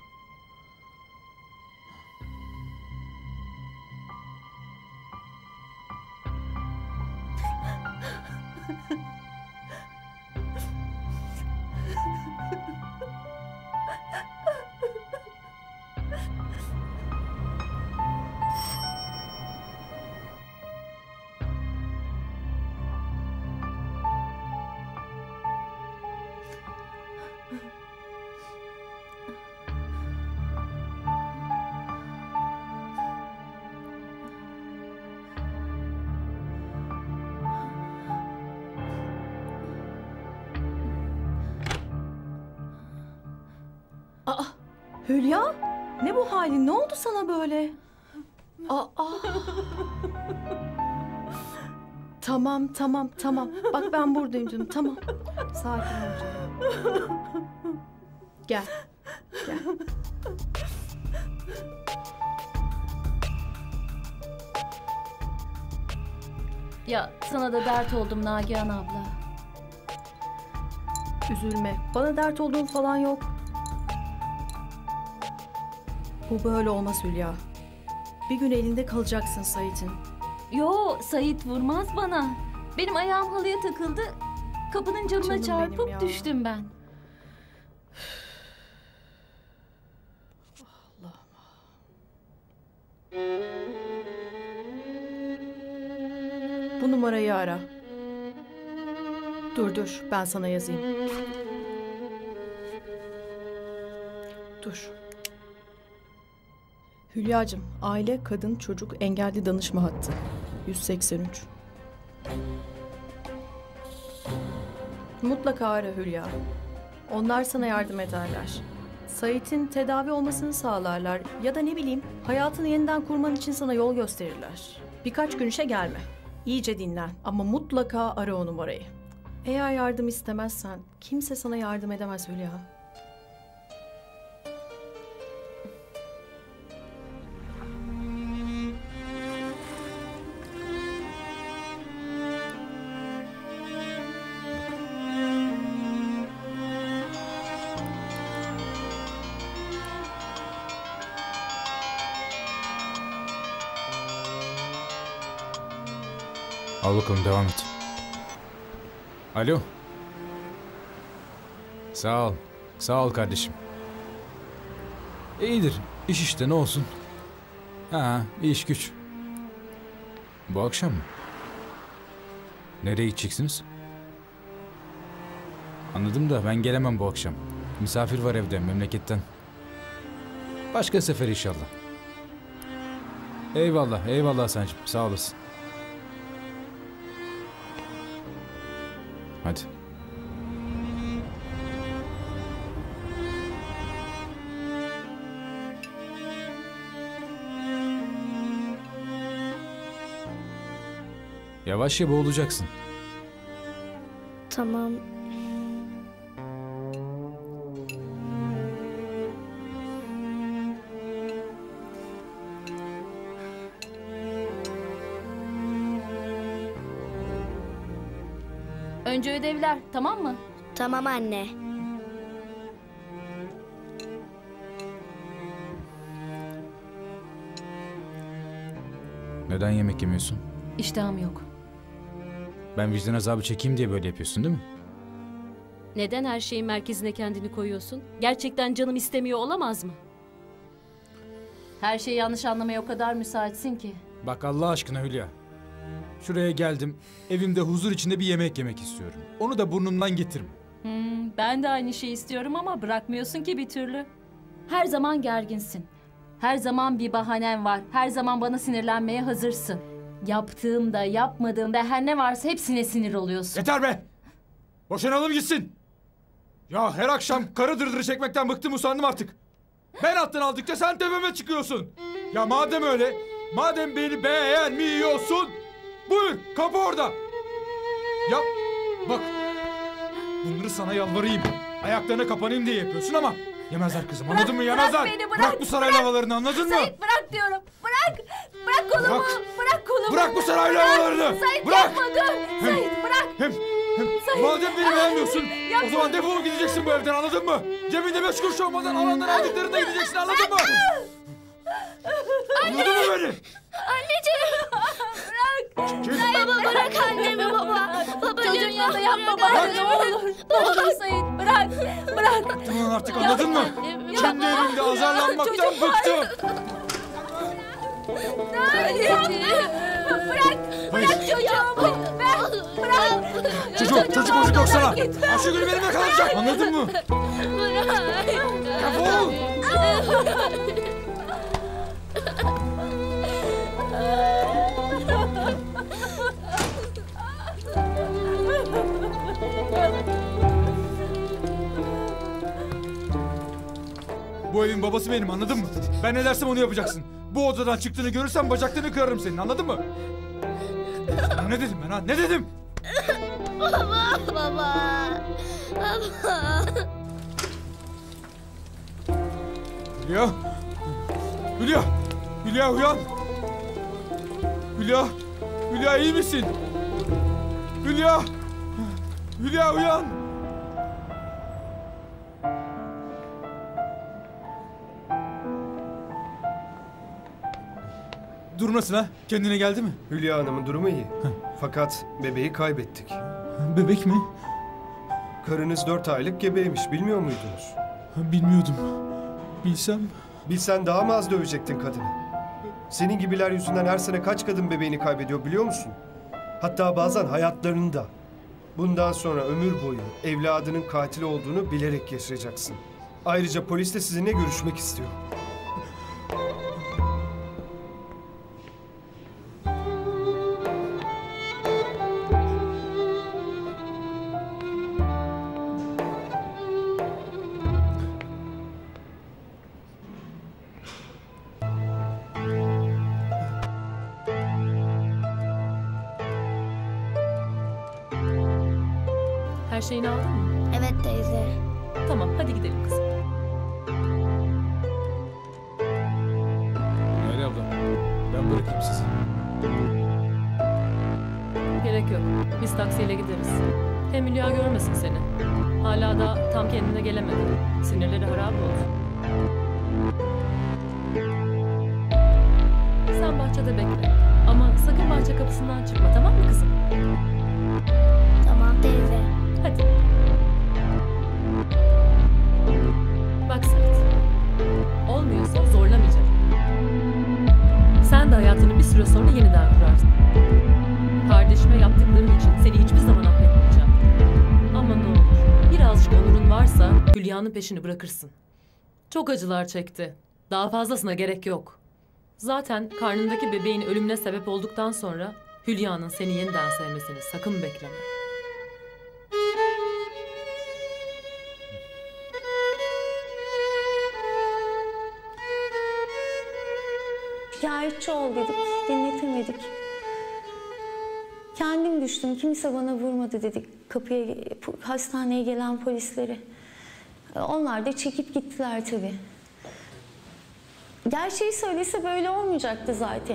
Aa, Hülya, ne bu halin? Ne oldu sana böyle? Aa. Tamam, tamam, tamam. Bak ben buradayım canım, tamam. Sakin ol canım. Gel, gel. Ya sana da dert oldum Nagihan abla. Üzülme. Bana dert olduğun falan yok. Bu böyle olmaz Hülya. Bir gün elinde kalacaksın Sait'in. Yo, Sait vurmaz bana. Benim ayağım halıya takıldı. Kapının camına Canım çarpıp benim ya. düştüm ben. Bu numarayı ara. Dur dur, ben sana yazayım. Dur. Hülyacığım, aile, kadın, çocuk, engelli danışma hattı. yüz seksen üç. Mutlaka ara Hülya. Onlar sana yardım ederler. Sait'in tedavi olmasını sağlarlar ya da ne bileyim hayatını yeniden kurman için sana yol gösterirler. Birkaç gün işe gelme. İyice dinlen ama mutlaka ara o numarayı. Eğer yardım istemezsen kimse sana yardım edemez Hülya. Al bakalım devam et. Alo. Sağ ol. Sağ ol kardeşim. İyidir. İş işte ne olsun. Ha, iş güç. Bu akşam mı? Nereye gideceksiniz? Anladım da ben gelemem bu akşam. Misafir var evde memleketten. Başka sefer inşallah. Eyvallah, eyvallah Hasan'cığım. Sağ olasın. Hadi. Yavaş ya boğulacaksın. Tamam. Önce ödevler, tamam mı? Tamam anne. Neden yemek yemiyorsun? İştahım yok. Ben vicdan azabı çekeyim diye böyle yapıyorsun değil mi? Neden her şeyin merkezine kendini koyuyorsun? Gerçekten canım istemiyor olamaz mı? Her şeyi yanlış anlamaya o kadar müsaitsin ki. Bak Allah aşkına Hülya. Şuraya geldim, evimde huzur içinde bir yemek yemek istiyorum. Onu da burnumdan getirme. Hmm, ben de aynı şeyi istiyorum ama bırakmıyorsun ki bir türlü. Her zaman gerginsin. Her zaman bir bahanen var. Her zaman bana sinirlenmeye hazırsın. Yaptığımda, yapmadığımda her ne varsa hepsine sinir oluyorsun. Yeter be! Boşanalım gitsin. Ya her akşam karı dırdırı çekmekten bıktım usandım artık. Ben alttan aldıkça sen tepeme çıkıyorsun. Ya madem öyle, madem beni beğenmiyorsun, buyur kapı orada. Ya bak, bunları sana yalvarayım. Ayaklarına kapanayım diye yapıyorsun ama yemezler kızım, Bırak, anladın mı? Yemezler. Bırak beni, bırak, bırak bu saray bırak. lavalarını, anladın mı? Sait bırak diyorum. Bırak. Bırak kolumu. Bırak. Bırak kolumu. Bırak bu saray Bırak. lavalarını. Sait Bırak. yapma dur. Hem- Sait bırak. Hem, hem Sait. madem beni beğenmiyorsun, Yapma. o zaman defolup gideceksin bu evden, anladın mı? Cebinde beş kuruş olmadan alandan aldıklarında gideceksin, anladın mı? Anladın mı beni? Anneciğim. Bırak. Kim? Baba bırak annemi baba. Baba Çocuğun lütfen yanında yapma bırak bana annemi. ne olur. Ne olur Sait bırak. Bırak. Bıktım lan artık, anladın mı? Annemi. Kendi evimde azarlanmaktan Çocuk var. bıktım. Anneciğim. Bırak. Hayır. Bırak çocuğumu. Ver. Bırak. Çocuk, çocuk çocuk yok sana. Gitme. Ayşegül benimle kalacak, anladın mı? Defol. Bu evin babası benim, anladın mı? Ben ne dersem onu yapacaksın. Bu odadan çıktığını görürsem bacaklarını kırarım senin, anladın mı? Sana ne dedim ben ha? Ne dedim? Baba. Baba. Baba. Hülya! Hülya! Hülya uyan! Hülya! Hülya iyi misin? Hülya! Hülya uyan! Durum nasıl ha? Kendine geldi mi? Hülya Hanım'ın durumu iyi. Fakat bebeği kaybettik. Bebek mi? Karınız dört aylık gebeymiş, bilmiyor muydunuz? Bilmiyordum. Bilsem... Bilsen daha mı az dövecektin kadını? Senin gibiler yüzünden her sene kaç kadın bebeğini kaybediyor biliyor musun? Hatta bazen hayatlarını da. Bundan sonra ömür boyu evladının katili olduğunu bilerek yaşayacaksın. Ayrıca polis de sizinle görüşmek istiyor. Her şeyini aldın mı? Evet teyze. Tamam, hadi gidelim kızım. Hayri abla, ben bırakayım sizi. Gerek yok. Biz taksiyle gideriz. Hem Hülya görmesin seni. Hala da tam kendine gelemedi. Sinirleri harap oldu. Sen bahçede bekle. Ama sakın bahçe kapısından çıkma, tamam mı kızım? Tamam teyze. Hadi. Bak Sait. Olmuyorsa zorlamayacağım. Sen de hayatını bir süre sonra yeniden kurarsın. Kardeşime yaptıkların için seni hiçbir zaman affetmeyeceğim. Ama ne olur, birazcık onurun varsa Hülya'nın peşini bırakırsın. Çok acılar çekti. Daha fazlasına gerek yok. Zaten karnındaki bebeğin ölümüne sebep olduktan sonra Hülya'nın seni yeniden sevmesini sakın bekleme. Şikayetçi ol dedik, dinletemedik. Kendim düştüm, kimse bana vurmadı dedik kapıya, hastaneye gelen polislere. Onlar da çekip gittiler tabii. Gerçeği söylese böyle olmayacaktı zaten.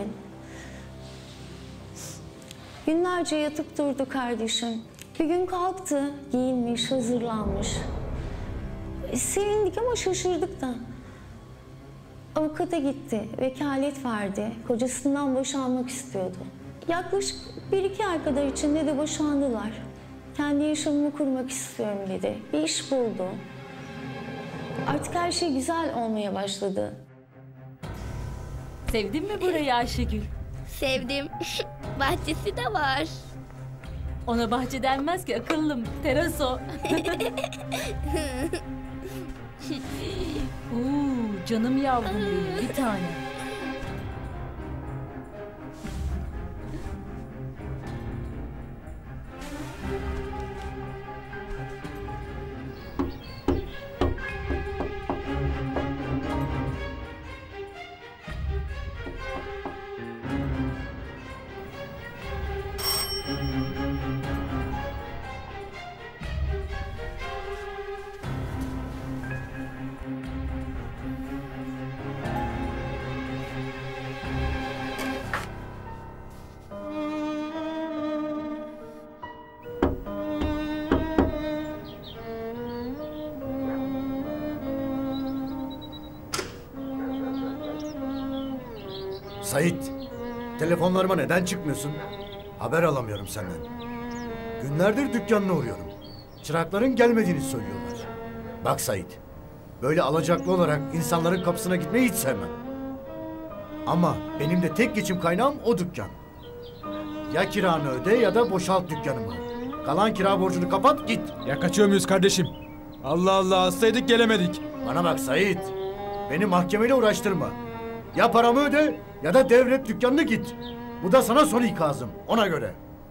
Günlerce yatıp durdu kardeşim. Bir gün kalktı, giyinmiş, hazırlanmış. E, sevindik ama şaşırdık da. Avukata gitti, vekalet verdi. Kocasından boşanmak istiyordu. Yaklaşık bir iki ay kadar içinde de boşandılar. Kendi yaşamımı kurmak istiyorum dedi. Bir iş buldu. Artık her şey güzel olmaya başladı. Sevdin mi burayı Ayşegül? Sevdim. Bahçesi de var. Ona bahçe denmez ki akıllım. Teras o. Oo, canım yavrum benim bir tane. Sait, telefonlarıma neden çıkmıyorsun? Haber alamıyorum senden. Günlerdir dükkanına uğruyorum. Çırakların gelmediğini söylüyorlar. Bak Sait, böyle alacaklı olarak insanların kapısına gitmeyi hiç sevmem. Ama benim de tek geçim kaynağım o dükkan. Ya kiranı öde ya da boşalt dükkanımı. Kalan kira borcunu kapat git. Ya kaçıyor muyuz kardeşim? Allah Allah, hastaydık gelemedik. Bana bak Sait, beni mahkemeyle uğraştırma. Ya paramı öde ya da devret dükkanını git. Bu da sana son ikazım, ona göre.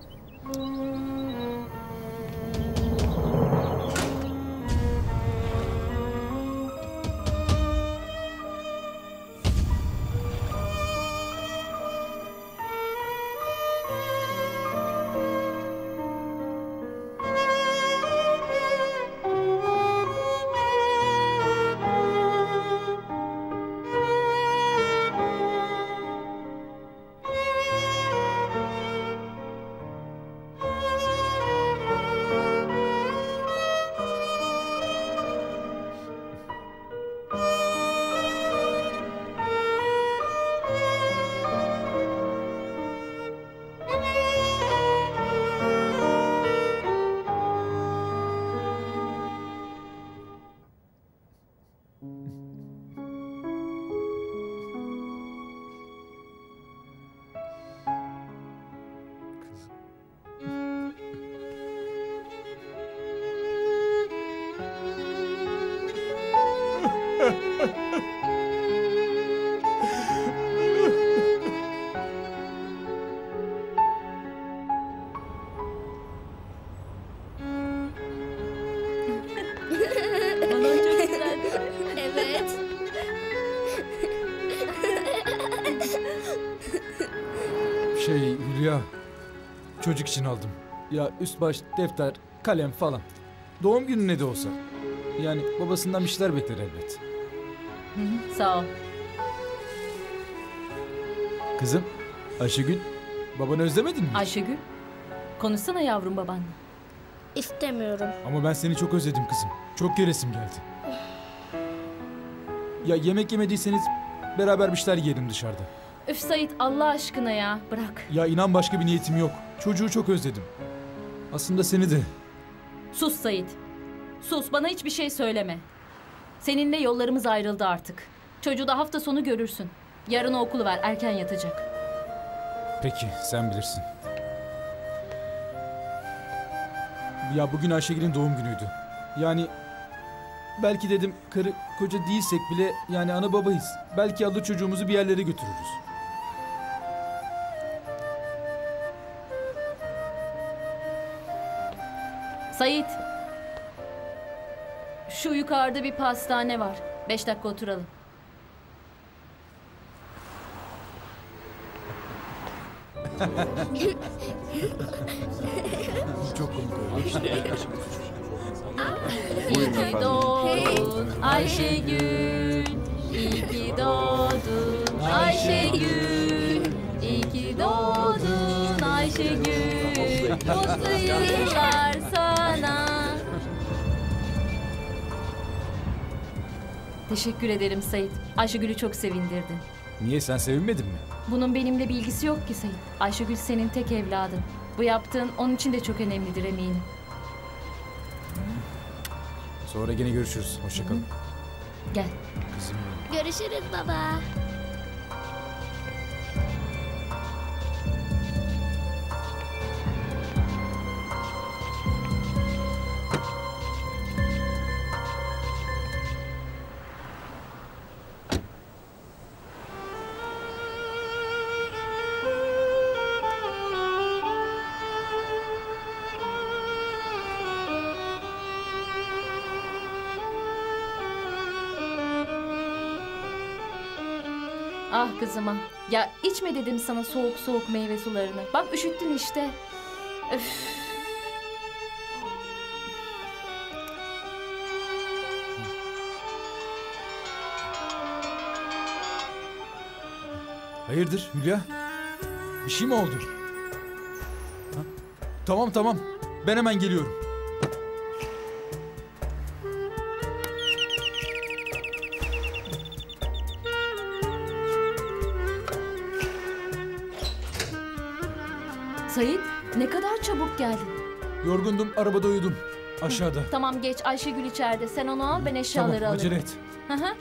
Evet. Şey Hülya, çocuk için aldım. Ya üst baş, defter, kalem falan. Doğum günü ne de olsa. Yani babasından bir şeyler bekler elbet. Hı hı, sağ ol. Kızım, Ayşegül, babanı özlemedin mi? Ayşegül, konuşsana yavrum babanla. İstemiyorum. Ama ben seni çok özledim kızım. Çok göresim geldi. Ya yemek yemediyseniz beraber bir şeyler yiyelim dışarıda. Üf Sait, Allah aşkına ya, bırak. Ya inan başka bir niyetim yok. Çocuğu çok özledim. Aslında seni de. Sus Sait. Sus, bana hiçbir şey söyleme. Seninle yollarımız ayrıldı artık. Çocuğu da hafta sonu görürsün. Yarın o okulu ver, erken yatacak. Peki, sen bilirsin. Ya bugün Ayşegül'ün doğum günüydü. Yani belki dedim karı koca değilsek bile yani ana babayız. Belki alır çocuğumuzu bir yerlere götürürüz. Sait. Şu yukarıda bir pastane var. Beş dakika oturalım. Çok komik olmuş. İyi ki doğdun Ayşegül. İyi ki doğdun Ayşegül. İyi ki doğdun Ayşegül. Mutlu yıllar sana. Teşekkür ederim Sait. Ayşegül'ü çok sevindirdin. Niye, sen sevinmedin mi? Bunun benimle bir ilgisi yok ki Sait. Ayşegül senin tek evladın. Bu yaptığın onun için de çok önemlidir eminim. Sonra gene görüşürüz. Hoşça kalın. Gel. Kızım. Görüşürüz baba. Ah kızıma. Ya içme dedim sana soğuk soğuk meyve sularını. Bak üşüttün işte. Öf. Hayırdır Hülya? Bir şey mi oldu? Ha? Tamam tamam. Ben hemen geliyorum. Sait, ne kadar çabuk geldin. Yorgundum, arabada uyudum. Aşağıda. Tamam geç, Ayşegül içeride. Sen onu al, ben eşyaları Tamam, alırım. acele et. Hı hı.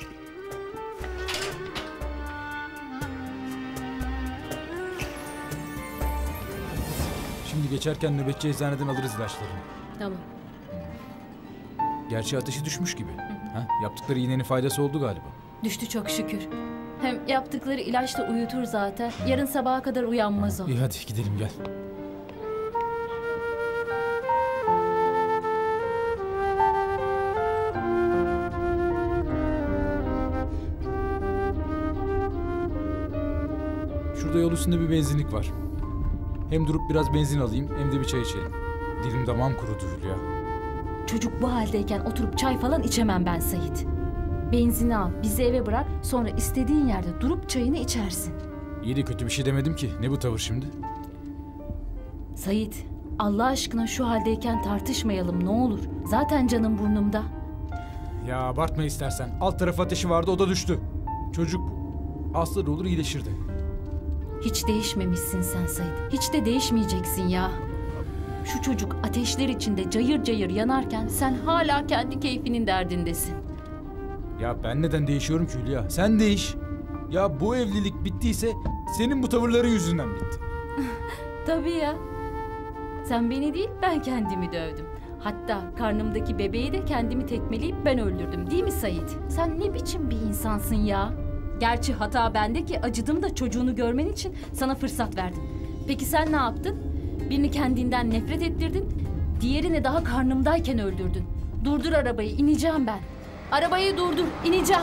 Şimdi geçerken nöbetçi eczaneden alırız ilaçlarını. Tamam. Gerçi ateşi düşmüş gibi. Ha? Yaptıkları iğnenin faydası oldu galiba. Düştü çok şükür. Hem yaptıkları ilaçla uyutur zaten. Yarın sabaha kadar uyanmaz o. İyi hadi gidelim gel. Şurada yol üstünde bir benzinlik var. Hem durup biraz benzin alayım hem de bir çay içelim. Dilim damağım kurudu Hülya. Çocuk bu haldeyken oturup çay falan içemem ben Sait. Benzini al, bizi eve bırak, sonra istediğin yerde durup çayını içersin. İyi de kötü bir şey demedim ki. Ne bu tavır şimdi? Sait, Allah aşkına şu haldeyken tartışmayalım ne olur. Zaten canım burnumda. Ya abartma istersen. Alt tarafı ateşi vardı, o da düştü. Çocuk bu. Hasta da olur, iyileşir de. Hiç değişmemişsin sen Sait. Hiç de değişmeyeceksin ya. Şu çocuk ateşler içinde cayır cayır yanarken sen hala kendi keyfinin derdindesin. Ya ben neden değişiyorum ki Hülya? Sen değiş. Ya bu evlilik bittiyse senin bu tavırların yüzünden bitti. Tabii ya. Sen beni değil, ben kendimi dövdüm. Hatta karnımdaki bebeği de kendimi tekmeleyip ben öldürdüm, değil mi Sait? Sen ne biçim bir insansın ya? Gerçi hata bende ki acıdım da çocuğunu görmen için sana fırsat verdim. Peki sen ne yaptın? Birini kendinden nefret ettirdin, diğerini daha karnımdayken öldürdün. Durdur arabayı, ineceğim ben. Arabayı durdur, ineceğim.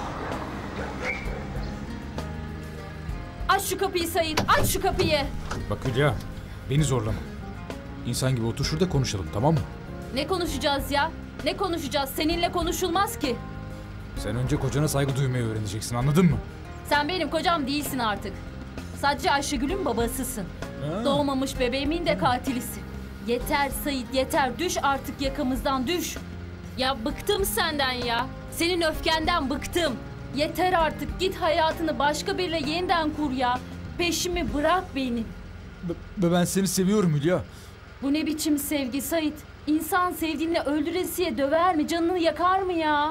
Aç şu kapıyı Sait, aç şu kapıyı. Bak Hülya, beni zorlama. İnsan gibi otur şurada konuşalım, tamam mı? Ne konuşacağız ya? Ne konuşacağız? Seninle konuşulmaz ki. Sen önce kocana saygı duymayı öğreneceksin, anladın mı? Sen benim kocam değilsin artık. Sadece Ayşegül'ün babasısın. Ha. Doğmamış bebeğimin de katilisin. Yeter Sait, yeter. Düş artık yakamızdan, düş. Ya bıktım senden ya. Senin öfkenden bıktım. Yeter artık. Git hayatını başka biriyle yeniden kur ya. Peşimi bırak benim. B- ben seni seviyorum Hülya. Bu ne biçim sevgi Sait? İnsan sevdiğini öldüresiye döver mi? Canını yakar mı ya?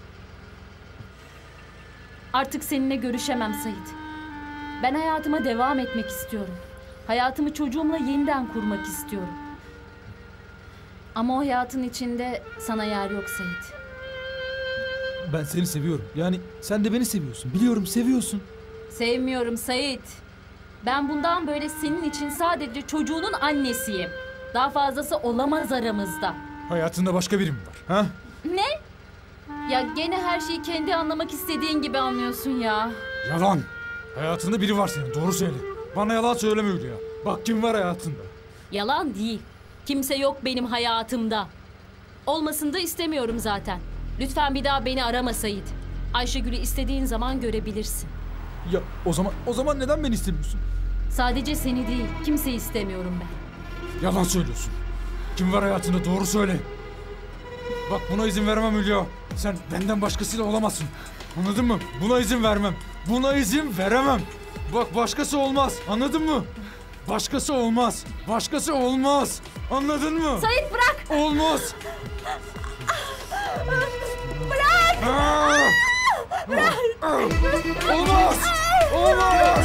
Artık seninle görüşemem Sait. Ben hayatıma devam etmek istiyorum. Hayatımı çocuğumla yeniden kurmak istiyorum. Ama o hayatın içinde sana yer yok Sait. Ben seni seviyorum. Yani sen de beni seviyorsun. Biliyorum, seviyorsun. Sevmiyorum Sait. Ben bundan böyle senin için sadece çocuğunun annesiyim. Daha fazlası olamaz aramızda. Hayatında başka biri mi var? Ha? Ne? Ya gene her şeyi kendi anlamak istediğin gibi anlıyorsun ya. Yalan. Hayatında biri var senin. Doğru söyle. Bana yalan söyleme Hülya. Bak kim var hayatında. Yalan değil. Kimse yok benim hayatımda. Olmasını da istemiyorum zaten. Lütfen bir daha beni arama Sait. Ayşegül'ü istediğin zaman görebilirsin. Ya o zaman o zaman neden beni istemiyorsun? Sadece seni değil, kimseyi istemiyorum ben. Yalan söylüyorsun. Kim var hayatında? Doğru söyle. Bak buna izin vermem Hülya. Sen benden başkasıyla olamazsın. Anladın mı? Buna izin vermem. Buna izin veremem. Bak başkası olmaz. Anladın mı? Başkası olmaz. Başkası olmaz. Anladın mı? Sait bırak. Olmaz. Bırak. Aa! Bırak. Olmaz. Olmaz.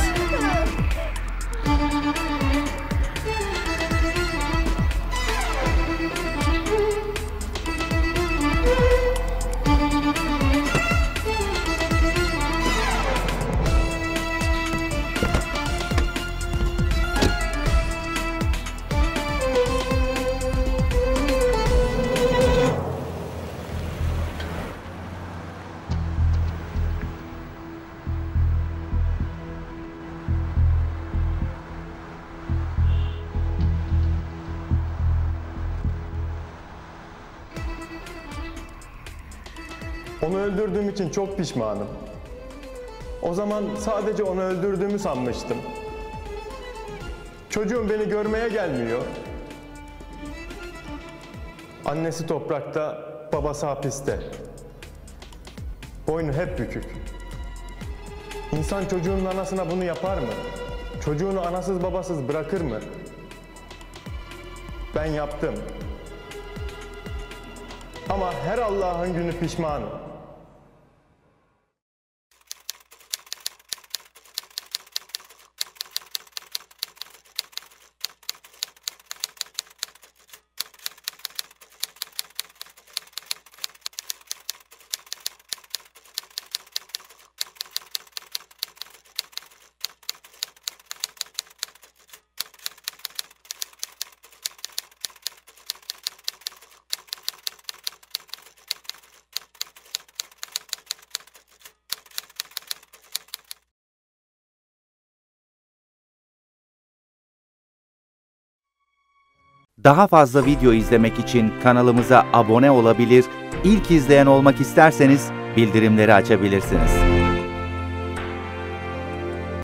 Onu öldürdüğüm için çok pişmanım. O zaman sadece onu öldürdüğümü sanmıştım. Çocuğum beni görmeye gelmiyor. Annesi toprakta, babası hapiste. Boynu hep bükük. İnsan çocuğunun anasına bunu yapar mı? Çocuğunu anasız babasız bırakır mı? Ben yaptım. Ama her Allah'ın günü pişmanım. Daha fazla video izlemek için kanalımıza abone olabilir, ilk izleyen olmak isterseniz bildirimleri açabilirsiniz.